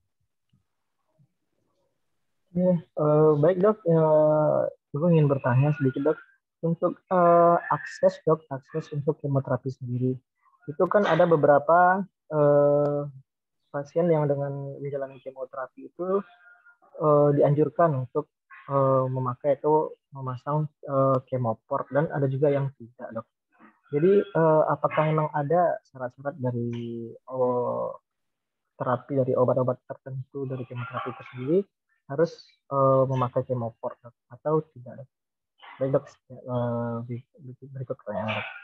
Ya, uh, baik dok, uh, aku ingin bertanya sedikit dok, untuk uh, akses dok, akses untuk kemoterapi sendiri, itu kan ada beberapa uh, pasien yang dengan menjalani kemoterapi itu uh, dianjurkan untuk uh, memakai atau memasang uh, kemoport, dan ada juga yang tidak dok. Jadi uh, apakah memang ada syarat-syarat dari uh, terapi dari obat-obat tertentu dari kemoterapi itu sendiri harus uh, memakai kemoport dok, atau tidak dok? Baik dok, uh, berikut pertanyaan dok.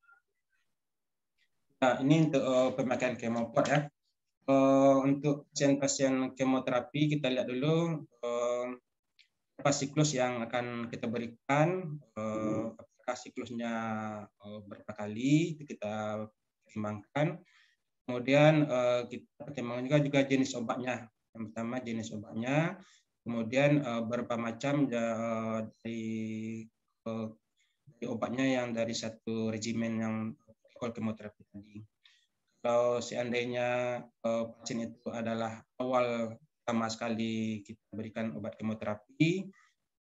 Nah, ini untuk uh, pemakaian kemoport ya. Uh, untuk pasien-pasien kemoterapi kita lihat dulu uh, apa siklus yang akan kita berikan, uh, apakah siklusnya uh, berapa kali itu kita pertimbangkan. Kemudian uh, kita pertimbangkan juga, juga jenis obatnya. Yang pertama jenis obatnya, kemudian uh, berapa macam uh, dari, uh, dari obatnya yang dari satu regimen yang protokol kemoterapi tadi. Kalau seandainya uh, pasien itu adalah awal pertama sekali kita berikan obat kemoterapi,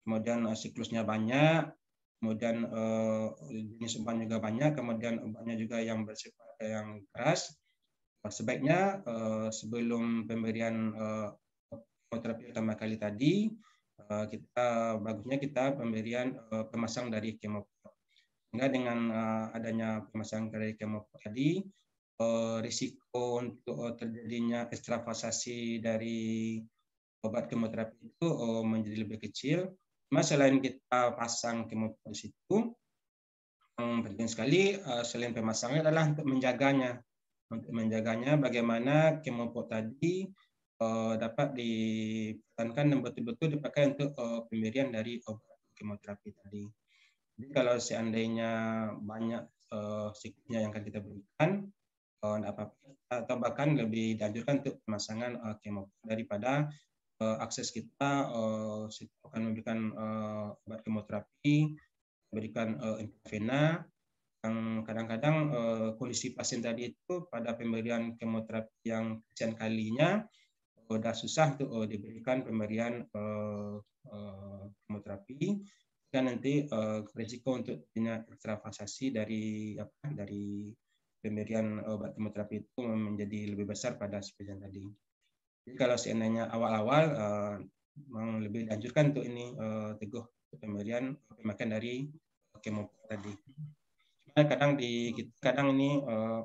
kemudian uh, siklusnya banyak, kemudian uh, jenis obat juga banyak, kemudian obatnya juga yang bersifat yang keras. Sebaiknya uh, sebelum pemberian uh, kemoterapi pertama kali tadi, uh, kita bagusnya kita pemberian uh, pemasang dari kemoterapi. Sehingga dengan uh, adanya pemasangan dari kemoterapi tadi, uh, risiko untuk uh, terjadinya ekstravasasi dari obat kemoterapi itu uh, menjadi lebih kecil. Cuma selain kita pasang kemoterapi di situ, yang penting sekali uh, selain pemasangan adalah untuk menjaganya. Untuk menjaganya bagaimana kemoterapi tadi uh, dapat dipertahankan dan betul-betul dipakai untuk uh, pemberian dari obat kemoterapi tadi. Jadi kalau seandainya banyak uh, siklusnya yang akan kita berikan, uh, apa atau bahkan lebih dianjurkan untuk pemasangan uh, kemoterapi daripada uh, akses kita uh, akan memberikan uh, obat kemoterapi, memberikan uh, intravena. Yang kadang-kadang uh, kondisi pasien tadi itu pada pemberian kemoterapi yang sekian kalinya sudah uh, susah untuk uh, diberikan pemberian uh, uh, kemoterapi, dan nanti uh, risiko untuk punya ekstravasasi dari apa dari pemberian obat kemoterapi itu menjadi lebih besar pada pasien tadi. Jadi kalau seandainya awal-awal uh, memang lebih dianjurkan untuk ini uh, teguh pemberian pemakaian dari kemoterapi tadi. Kadang di kadang ini uh,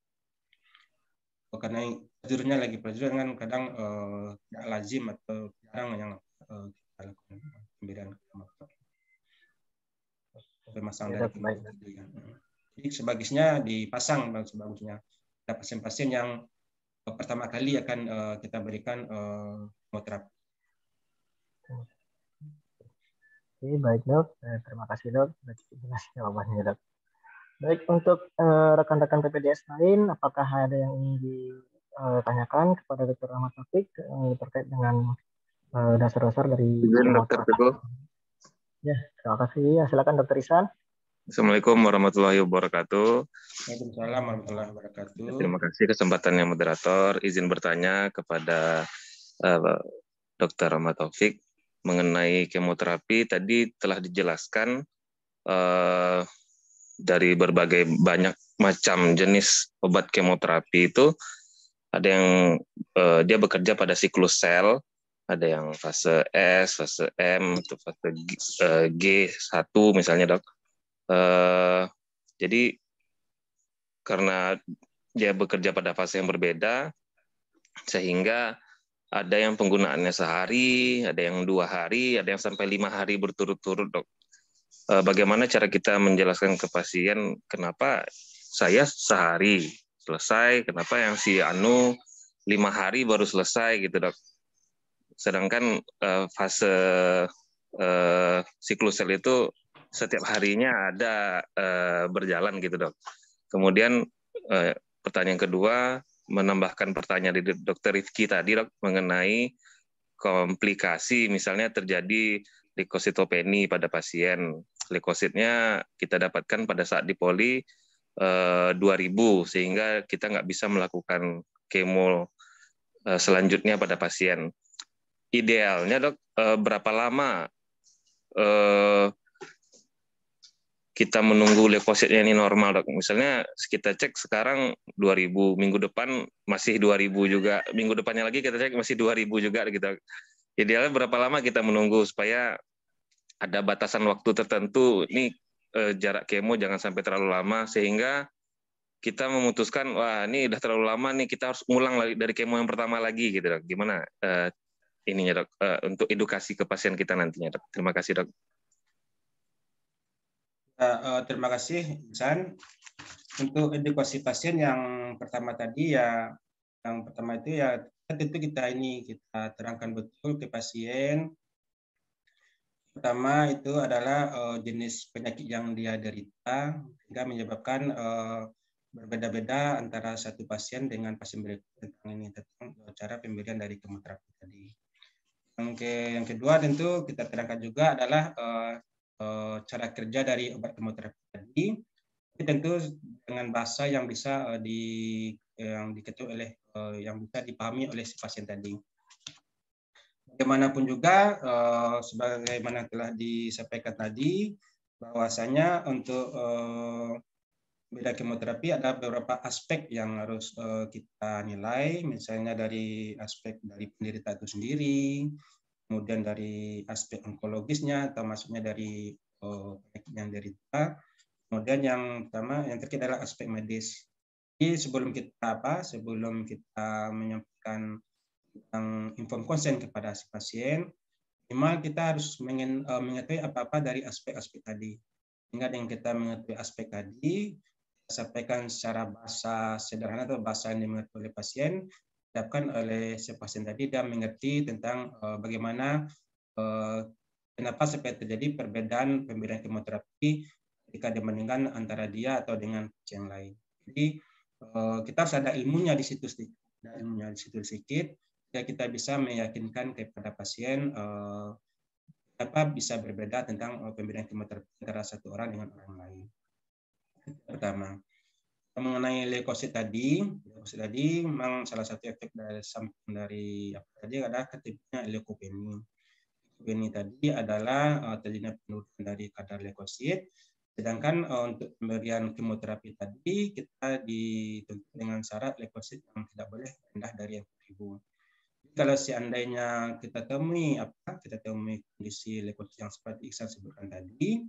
karena prosedurnya lagi prosedur kan kadang uh, tidak lazim atau jarang yang uh, kita lakukan pemberian pemasangan dari kemoterapi. Jadi sebagusnya dipasang sebagusnya. Ada pasien-pasien yang uh, pertama kali akan uh, kita berikan uh, kemoterapi. Oke, baik dok. Eh, terima kasih dok. Jelas jawabannya dok. Baik, untuk rekan-rekan uh, P P D S lain, apakah ada yang ingin ditanyakan kepada Dokter Ahmad Taufik uh, terkait dengan uh, dasar-dasar dari kemoterapi? Ya, terima kasih. Ya, silakan Dokter Ihsan. Assalamualaikum warahmatullahi wabarakatuh. Waalaikumsalam warahmatullahi wabarakatuh. Terima kasih kesempatannya moderator. Izin bertanya kepada uh, Dokter Ahmad Taufik mengenai kemoterapi. Tadi telah dijelaskan uh, dari berbagai banyak macam jenis obat kemoterapi itu ada yang uh, dia bekerja pada siklus sel, ada yang fase S, fase M, atau fase G, uh, G satu misalnya dok. Uh, jadi karena dia bekerja pada fase yang berbeda, sehingga ada yang penggunaannya sehari, ada yang dua hari, ada yang sampai lima hari berturut-turut dok. Bagaimana cara kita menjelaskan ke pasien kenapa saya sehari selesai, kenapa yang si Anu lima hari baru selesai gitu dok. Sedangkan uh, fase uh, siklus sel itu setiap harinya ada uh, berjalan gitu dok. Kemudian uh, pertanyaan kedua, menambahkan pertanyaan dari dokter Rifki tadi dok, mengenai komplikasi misalnya terjadi leukositopeni pada pasien. Leukositnya kita dapatkan pada saat dipoli eh, dua ribu, sehingga kita nggak bisa melakukan kemo eh, selanjutnya pada pasien. Idealnya dok, eh, berapa lama eh, kita menunggu leukositnya ini normal dok? Misalnya kita cek sekarang dua ribu, minggu depan masih dua ribu juga, minggu depannya lagi kita cek masih dua ribu juga gitu. Idealnya berapa lama kita menunggu supaya ada batasan waktu tertentu, ini eh, jarak kemo jangan sampai terlalu lama, sehingga kita memutuskan, wah ini udah terlalu lama nih, kita harus ulang lagi dari kemo yang pertama lagi, gitu dok. Gimana eh, ininya dok, eh, untuk edukasi ke pasien kita nantinya dok. Terima kasih dok. Ya, uh, terima kasih Ihsan. Untuk edukasi pasien yang pertama tadi ya, yang pertama itu ya tentu kita ini kita terangkan betul ke pasien. Pertama itu adalah uh, jenis penyakit yang dia derita, sehingga menyebabkan uh, berbeda-beda antara satu pasien dengan pasien berikutnya tentang ini, tentang cara pemberian dari kemoterapi tadi. Yang, ke, yang kedua tentu kita terangkan juga adalah uh, uh, cara kerja dari obat kemoterapi tadi. Ini tentu dengan bahasa yang bisa uh, di yang diketahui oleh uh, yang bisa dipahami oleh si pasien tadi. Bagaimanapun juga, uh, sebagaimana telah disampaikan tadi, bahwasanya untuk uh, pemberian kemoterapi ada beberapa aspek yang harus uh, kita nilai, misalnya dari aspek dari penderita itu sendiri, kemudian dari aspek onkologisnya atau maksudnya dari uh, penyakit yang derita, kemudian yang pertama yang terkait adalah aspek medis. Jadi sebelum kita apa, sebelum kita menyampaikan tentang inform konsen kepada si pasien, minimal kita harus mengen, uh, mengetahui apa-apa dari aspek-aspek tadi. Sehingga dengan kita mengetahui aspek tadi, kita sampaikan secara bahasa sederhana atau bahasa yang dimengerti oleh pasien, didapatkan oleh si pasien tadi dan mengerti tentang uh, bagaimana uh, kenapa sampai terjadi perbedaan pemberian kemoterapi ketika dibandingkan antara dia atau dengan pasien lain. Jadi uh, kita harus ada ilmunya di situ sedikit, ada ilmunya di situ sedikit, ya kita bisa meyakinkan kepada pasien uh, apa bisa berbeda tentang uh, pemberian kemoterapi antara satu orang dengan orang lain. Pertama, mengenai leukosit tadi, leukosit tadi memang salah satu efek dari samping dari apa tadi adalah terjadinya leukopeni. Leukopeni tadi adalah uh, terjadinya penurunan dari kadar leukosit. Sedangkan uh, untuk pemberian kemoterapi tadi kita dituntut dengan syarat leukosit yang tidak boleh rendah dari seribu. Kalau seandainya kita temui apa kita temui kondisi leukosit yang seperti Iksan sebutkan tadi,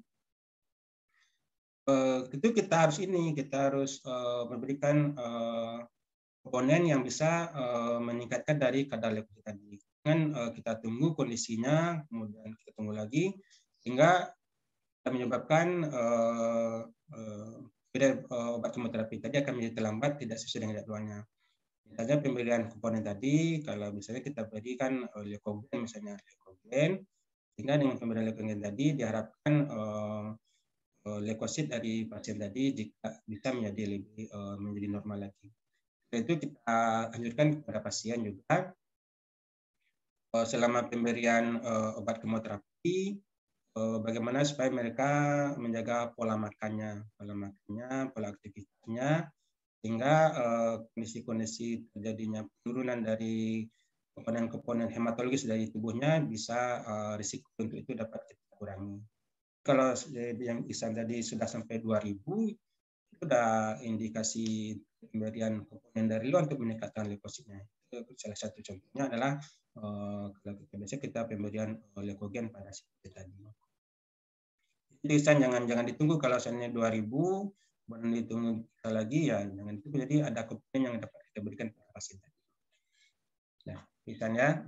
eh, itu kita harus ini kita harus eh, memberikan eh, komponen yang bisa eh, meningkatkan dari kadar leukosit tadi. Dengan eh, kita tunggu kondisinya, kemudian kita tunggu lagi sehingga kita menyebabkan eh, eh, obat kemoterapi tadi akan menjadi terlambat, tidak sesuai dengan jadwalnya. Misalnya pemberian komponen tadi, kalau misalnya kita berikan leukogen, misalnya leukogen, sehingga dengan pemberian leukogen tadi diharapkan uh, uh, leukosit dari pasien tadi jika bisa menjadi lebih uh, menjadi normal lagi. Setelah itu kita anjurkan kepada pasien juga uh, selama pemberian uh, obat kemoterapi, uh, bagaimana supaya mereka menjaga pola makannya, pola makannya, pola aktivitasnya, sehingga kondisi-kondisi uh, terjadinya penurunan dari komponen-komponen hematologis dari tubuhnya bisa uh, risiko untuk itu dapat kita kurangi. Kalau yang Ihsan tadi sudah sampai dua ribu, itu sudah indikasi pemberian komponen dari luar untuk meningkatkan leukositnya. Salah satu contohnya adalah uh, kalau kita biasa kita pemberian uh, leukogen pada si tadi. Jadi Ihsan jangan jangan ditunggu kalau misalnya dua ribu kemudian ditunggu kita lagi ya jangan itu, jadi ada komponen yang dapat kita berikan pada pasien tadi. Nah, misalnya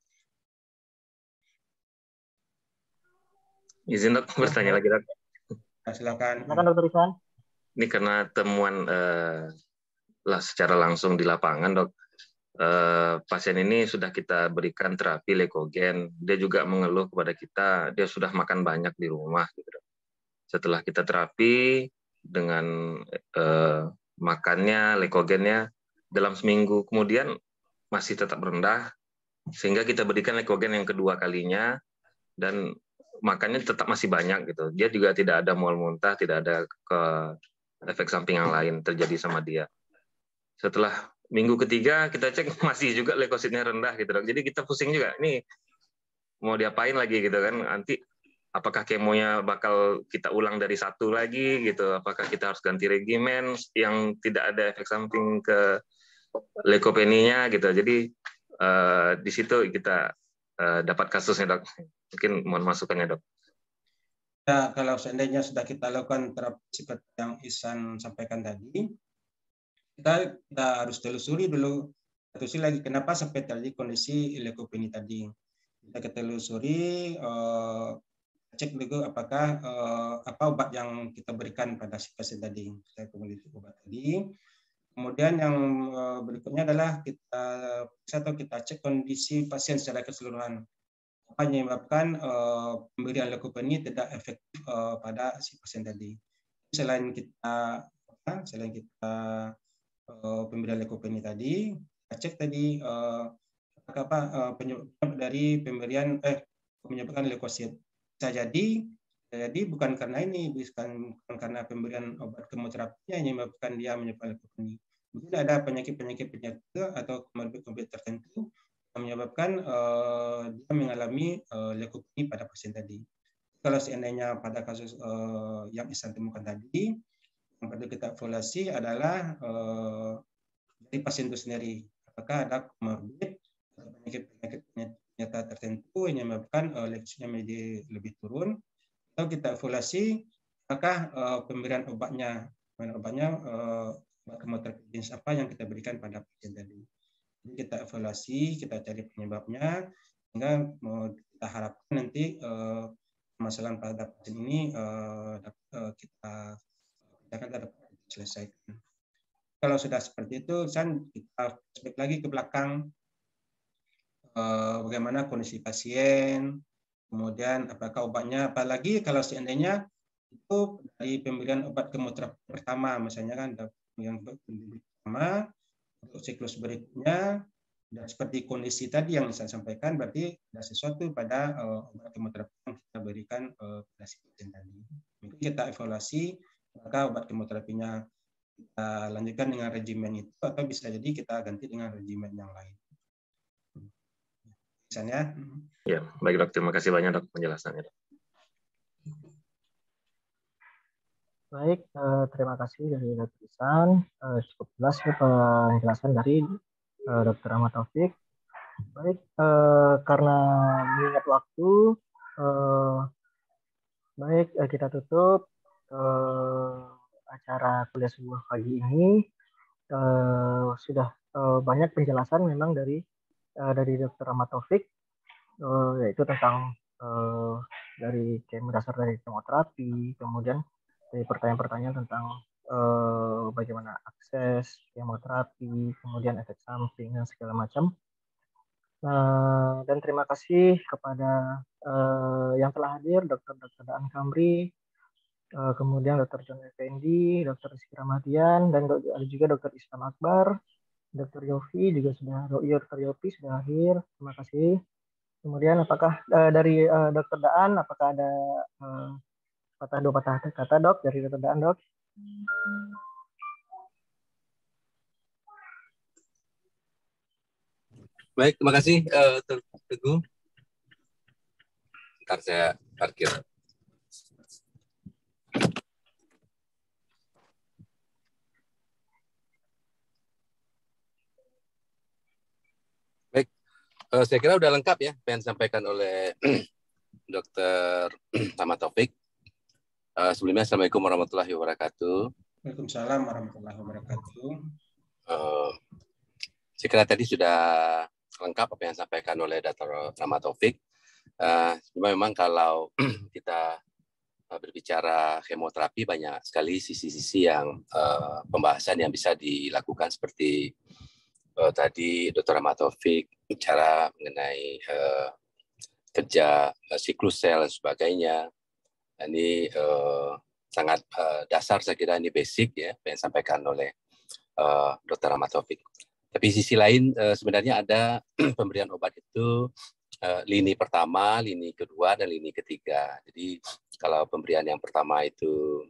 izin dok bertanya lagi dok. Nah, silakan. Silakan dokter Ihsan. Ini karena temuan eh, lah secara langsung di lapangan dok. Eh, pasien ini sudah kita berikan terapi leukogen. Dia juga mengeluh kepada kita dia sudah makan banyak di rumah gitu dok. Setelah kita terapi dengan eh, makannya, leukogennya dalam seminggu kemudian masih tetap rendah, sehingga kita berikan leukogen yang kedua kalinya dan makannya tetap masih banyak gitu. Dia juga tidak ada mual muntah, tidak ada ke efek samping yang lain terjadi sama dia. Setelah minggu ketiga kita cek masih juga leukositnya rendah gitu dok. Jadi kita pusing juga, ini mau diapain lagi gitu kan, nanti apakah kemonya bakal kita ulang dari satu lagi gitu, apakah kita harus ganti regimen yang tidak ada efek samping ke leukopeninya gitu. Jadi uh, di situ kita uh, dapat kasusnya dok. Mungkin mohon masukannya dok. Ya, kalau seandainya sudah kita lakukan terapi seperti yang Ihsan sampaikan tadi, kita, kita harus telusuri dulu, telusuri lagi kenapa sampai terjadi kondisi leukopeni tadi. Kita telusuri, uh, cek dulu apakah uh, apa obat yang kita berikan pada si pasien tadi. Kita kemudian obat tadi. Kemudian yang uh, berikutnya adalah kita atau kita cek kondisi pasien secara keseluruhan. Apa yang menyebabkan uh, pemberian leukopeni tidak efektif uh, pada si pasien tadi. Selain kita apa, selain kita uh, pemberian leukopeni tadi, kita cek tadi uh, apa uh, penyebab dari pemberian eh menyebabkan leukosit. Bisa jadi, jadi bukan karena ini, bukan, bukan karena pemberian obat kemoterapinya yang menyebabkan dia menyebabkan leukopeni. Mungkin ada penyakit-penyakit penyakit atau komorbid tertentu menyebabkan uh, dia mengalami uh, leukopenia pada pasien tadi. Kalau seandainya pada kasus uh, yang Ihsan temukan tadi, yang perlu kita evaluasi adalah uh, dari pasien itu sendiri. Apakah ada komorbid atau penyakit-penyakit nyata tertentu yang menyebabkan uh, leukopenia menjadi lebih turun, atau kita evaluasi apakah uh, pemberian obatnya, pemberian obatnya uh, obat kemoterapi jenis apa yang kita berikan pada pasien tadi. Jadi kita evaluasi, kita cari penyebabnya, sehingga uh, kita harapkan nanti uh, permasalahan pada pasien ini uh, uh, kita akan dapat diselesaikan. Kalau sudah seperti itu, kita flashback lagi ke belakang, uh, bagaimana kondisi pasien, kemudian apakah obatnya, apalagi kalau seandainya itu dari pemberian obat kemoterapi pertama, misalnya kan yang pertama untuk siklus berikutnya, dan seperti kondisi tadi yang saya sampaikan, berarti ada sesuatu pada uh, obat kemoterapi yang kita berikan uh, pada si pasien tadi. Mungkin kita evaluasi apakah obat kemoterapinya kita lanjutkan dengan regimen itu, atau bisa jadi kita ganti dengan regimen yang lain. Misalnya. Ya, baik dok. Terima kasih banyak dok penjelasannya. Baik, eh, terima kasih dari dokter Ihsan. Eh, cukup jelas ya penjelasan dari eh, dokter Ahmad Taufik. Baik, eh, karena mengingat waktu, eh, baik eh, kita tutup eh, acara kuliah subuh pagi ini. Eh, sudah eh, banyak penjelasan memang dari eh, dari dokter Ahmad Taufik, eh, yaitu tentang eh, dari dasar dari kemoterapi, kemudian dari pertanyaan-pertanyaan tentang eh, bagaimana akses kemoterapi, kemudian efek samping dan segala macam. Nah, dan terima kasih kepada uh, yang telah hadir, dokter dokter Daan Kamri, uh, kemudian dokter John Effendi, dokter Rizky Ramadian, dan do ada juga dokter Islam Akbar, dokter Yofi juga sudah, dokter Yofi sudah hadir. Terima kasih. Kemudian apakah uh, dari uh, dokter Daan, apakah ada uh, patah dua patah kata dok dari dokter Daan dok? Baik, terima kasih uh, Teguh. Ntar saya parkir. Baik, uh, saya kira udah lengkap ya apa yang disampaikan oleh dokter Ahmad Taufik. Uh, sebelumnya, Assalamualaikum warahmatullahi wabarakatuh. Waalaikumsalam warahmatullahi wabarakatuh. Uh, saya kira tadi sudah lengkap apa yang disampaikan oleh dokter Ahmad Taufik. Uh, cuma memang kalau kita uh, berbicara kemoterapi, banyak sekali sisi-sisi yang uh, pembahasan yang bisa dilakukan seperti uh, tadi dokter Ahmad Taufik bicara mengenai uh, kerja uh, siklus sel dan sebagainya. Ini uh, sangat uh, dasar, saya kira ini basic ya yang disampaikan oleh uh, dokter Ahmad Taufik. Tapi sisi lain uh, sebenarnya ada pemberian obat itu uh, lini pertama, lini kedua, dan lini ketiga. Jadi kalau pemberian yang pertama itu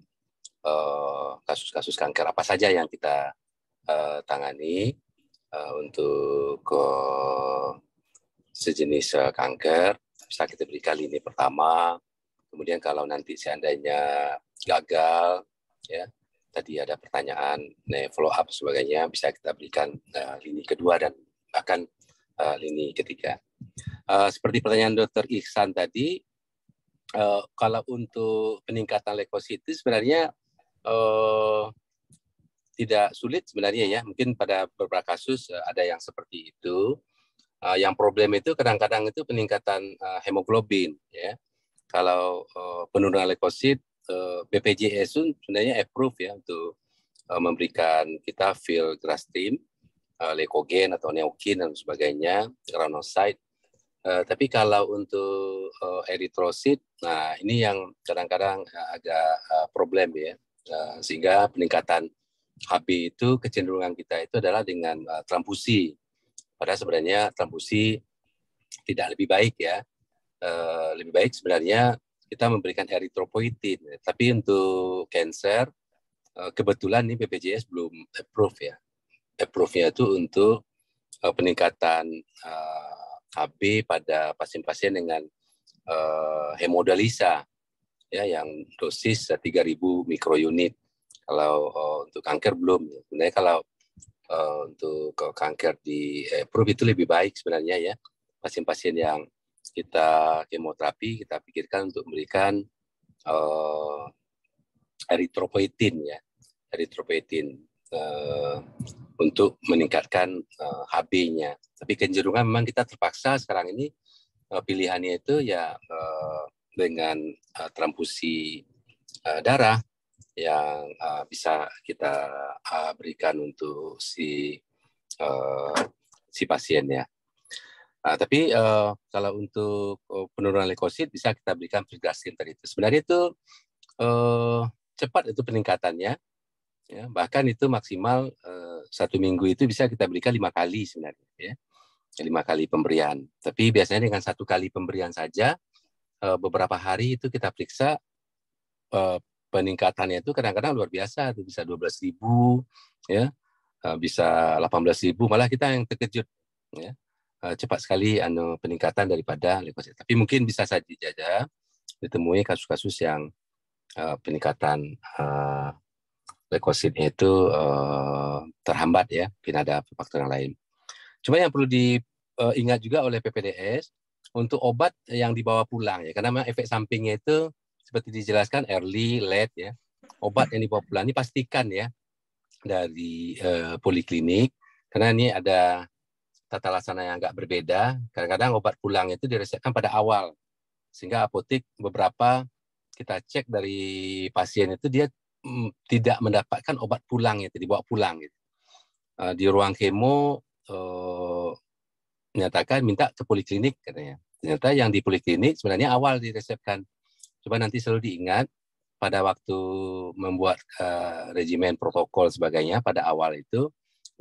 uh, kasus-kasus kanker apa saja yang kita uh, tangani uh, untuk uh, sejenis uh, kanker, bisa kita berikan lini pertama. Kemudian kalau nanti seandainya gagal, ya tadi ada pertanyaan, follow up sebagainya, bisa kita berikan uh, lini kedua dan bahkan uh, lini ketiga. Uh, seperti pertanyaan dokter Ihsan tadi, uh, kalau untuk peningkatan leukosit sebenarnya uh, tidak sulit sebenarnya ya. Mungkin pada beberapa kasus uh, ada yang seperti itu. Uh, yang problem itu kadang-kadang itu peningkatan uh, hemoglobin, ya. Kalau uh, penurunan leukosit, uh, B P J S itu sebenarnya approve ya untuk uh, memberikan kita filgrastim, uh, leukogen atau neokin dan sebagainya, granulocyte. Uh, tapi kalau untuk uh, eritrosit, nah ini yang kadang-kadang uh, agak uh, problem ya, uh, sehingga peningkatan H B itu kecenderungan kita itu adalah dengan uh, transfusi. Padahal sebenarnya transfusi tidak lebih baik ya. Uh, lebih baik sebenarnya kita memberikan eritropoietin. Tapi untuk cancer, uh, kebetulan nih B P J S belum approve ya. Approve-nya itu untuk uh, peningkatan uh, H B pada pasien-pasien dengan uh, hemodialisa, ya, yang dosis tiga ribu mikrounit. Kalau uh, untuk kanker belum. Sebenarnya kalau uh, untuk kanker di approve itu lebih baik sebenarnya, ya. Pasien-pasien yang kita kemoterapi, kita pikirkan untuk memberikan uh, eritropoietin, ya, eritropoietin uh, untuk meningkatkan uh, H B-nya. Tapi kecenderungan memang kita terpaksa sekarang ini uh, pilihannya itu ya uh, dengan uh, transfusi uh, darah yang uh, bisa kita uh, berikan untuk si uh, si pasiennya. Uh, tapi uh, kalau untuk uh, penurunan leukosit bisa kita berikan filgrastim tadi itu. Sebenarnya itu uh, cepat itu peningkatannya, ya, bahkan itu maksimal uh, satu minggu itu bisa kita berikan lima kali sebenarnya, ya, lima kali pemberian. Tapi biasanya dengan satu kali pemberian saja uh, beberapa hari itu kita periksa uh, peningkatannya itu kadang-kadang luar biasa, itu bisa dua belas ribu, ya, uh, bisa delapan belas ribu, malah kita yang terkejut, ya. Uh, cepat sekali anu peningkatan daripada leukosit. Tapi mungkin bisa saja jaja ditemui kasus-kasus yang uh, peningkatan uh, leukositnya itu uh, terhambat, ya, mungkin ada faktor yang lain. Cuma yang perlu diingat uh, juga oleh P P D S untuk obat yang dibawa pulang, ya, karena memang efek sampingnya itu seperti dijelaskan early, late, ya. Obat yang dibawa pulang ini pastikan, ya, dari uh, poliklinik, karena ini ada tata laksana yang agak berbeda. Kadang-kadang obat pulang itu diresepkan pada awal, sehingga apotek beberapa kita cek dari pasien itu dia mm, tidak mendapatkan obat pulang itu dibawa pulang gitu. Uh, di ruang kemo uh, menyatakan minta ke poliklinik katanya. Ternyata yang di poliklinik sebenarnya awal diresepkan. Coba nanti selalu diingat pada waktu membuat uh, regimen protokol sebagainya pada awal itu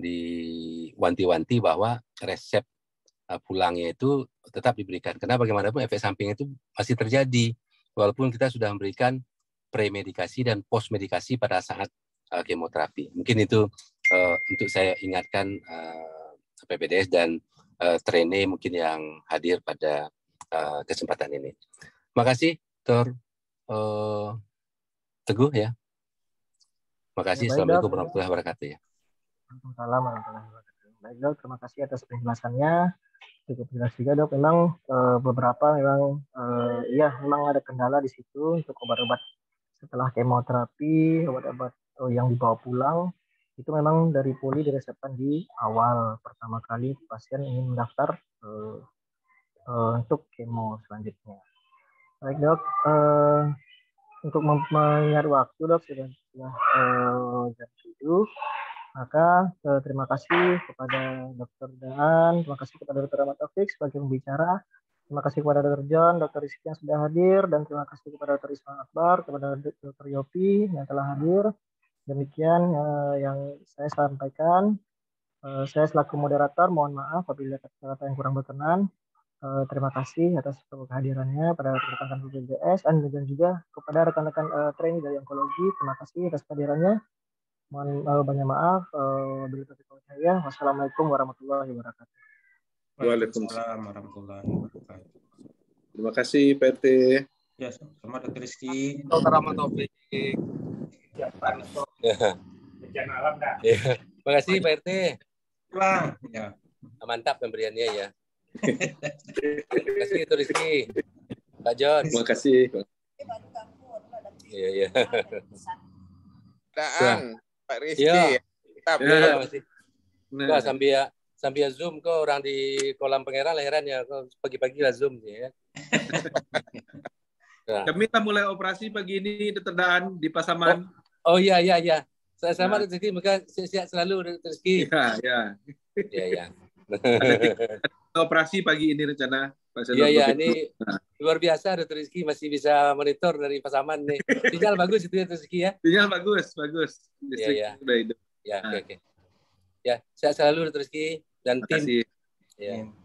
diwanti-wanti bahwa resep uh, pulangnya itu tetap diberikan. Karena bagaimanapun efek samping itu masih terjadi walaupun kita sudah memberikan premedikasi dan postmedikasi pada saat uh, kemoterapi. Mungkin itu uh, untuk saya ingatkan uh, P P D S dan uh, Trene mungkin yang hadir pada uh, kesempatan ini. Terima kasih, Dokter uh, Teguh, ya. Terima kasih. Ya, Assalamualaikum warahmatullahi wabarakatuh, ya. Waalaikumsalam warahmatullahi wabarakatuh. Baik, Dok, terima kasih atas penjelasannya. Cukup jelas juga, Dok. Memang e, beberapa memang e, iya memang ada kendala di situ untuk obat-obat setelah kemoterapi, obat-obat e, yang dibawa pulang itu memang dari poli diresepkan di awal pertama kali pasien ingin mendaftar e, e, untuk kemo selanjutnya. Baik, Dok. E, untuk mengingat waktu, Dok, sudah sudah e, jam tujuh. Maka eh, terima kasih kepada Dokter Daan, terima kasih kepada Dokter Ahmad Taufik sebagai pembicara, terima kasih kepada Dokter John, Dokter Rizky yang sudah hadir, dan terima kasih kepada Dokter Ismail Akbar, kepada Dokter Yopi yang telah hadir. Demikian eh, yang saya sampaikan. Eh, saya selaku moderator mohon maaf apabila kata-kata yang kurang berkenan. Eh, terima kasih atas kehadirannya pada rekan-rekan P P D S dan juga kepada rekan-rekan eh, trainee dari onkologi. Terima kasih atas kehadirannya. Mohon uh, banyak maaf. Uh, saya. Wassalamualaikum warahmatullahi wabarakatuh. Waalaikumsalam warahmatullahi wabarakatuh. Terima kasih P R T. Ya, sama Dokter Rizky. Dokter Ahmad Taufik. Ya, terima kasih Pak R T. Pulang. Ya. Mantap pemberiannya, ya. Terima kasih Dokter Rizky. Pak John. Terima kasih. Iya, iya. Daan, Pak Rizky. Ya. Tetap, ya, ya. masih. Nah. Wah, sambil sambil Zoom kok orang di kolam Pangeran lahiran ya, pagi-pagi lah Zoom ya. Nah. Kami kita mulai operasi pagi ini Dokter Daan di Pasaman. Oh, oh iya iya iya. Saya sama Dokter Rizky, maka sehat selalu Dokter Rizky. Iya, iya. Iya, iya. Ada operasi pagi ini rencana. Iya, iya, ini luar biasa Dokter Rizky masih bisa monitor dari Pasaman nih. Sinyal bagus itu ya Dokter Rizky ya? Sinyal bagus, bagus. Iya, iya. Sudah hidup. Ya, oke, oke. Ya, sehat selalu Dokter Rizky dan tim. Terima kasih. Ya.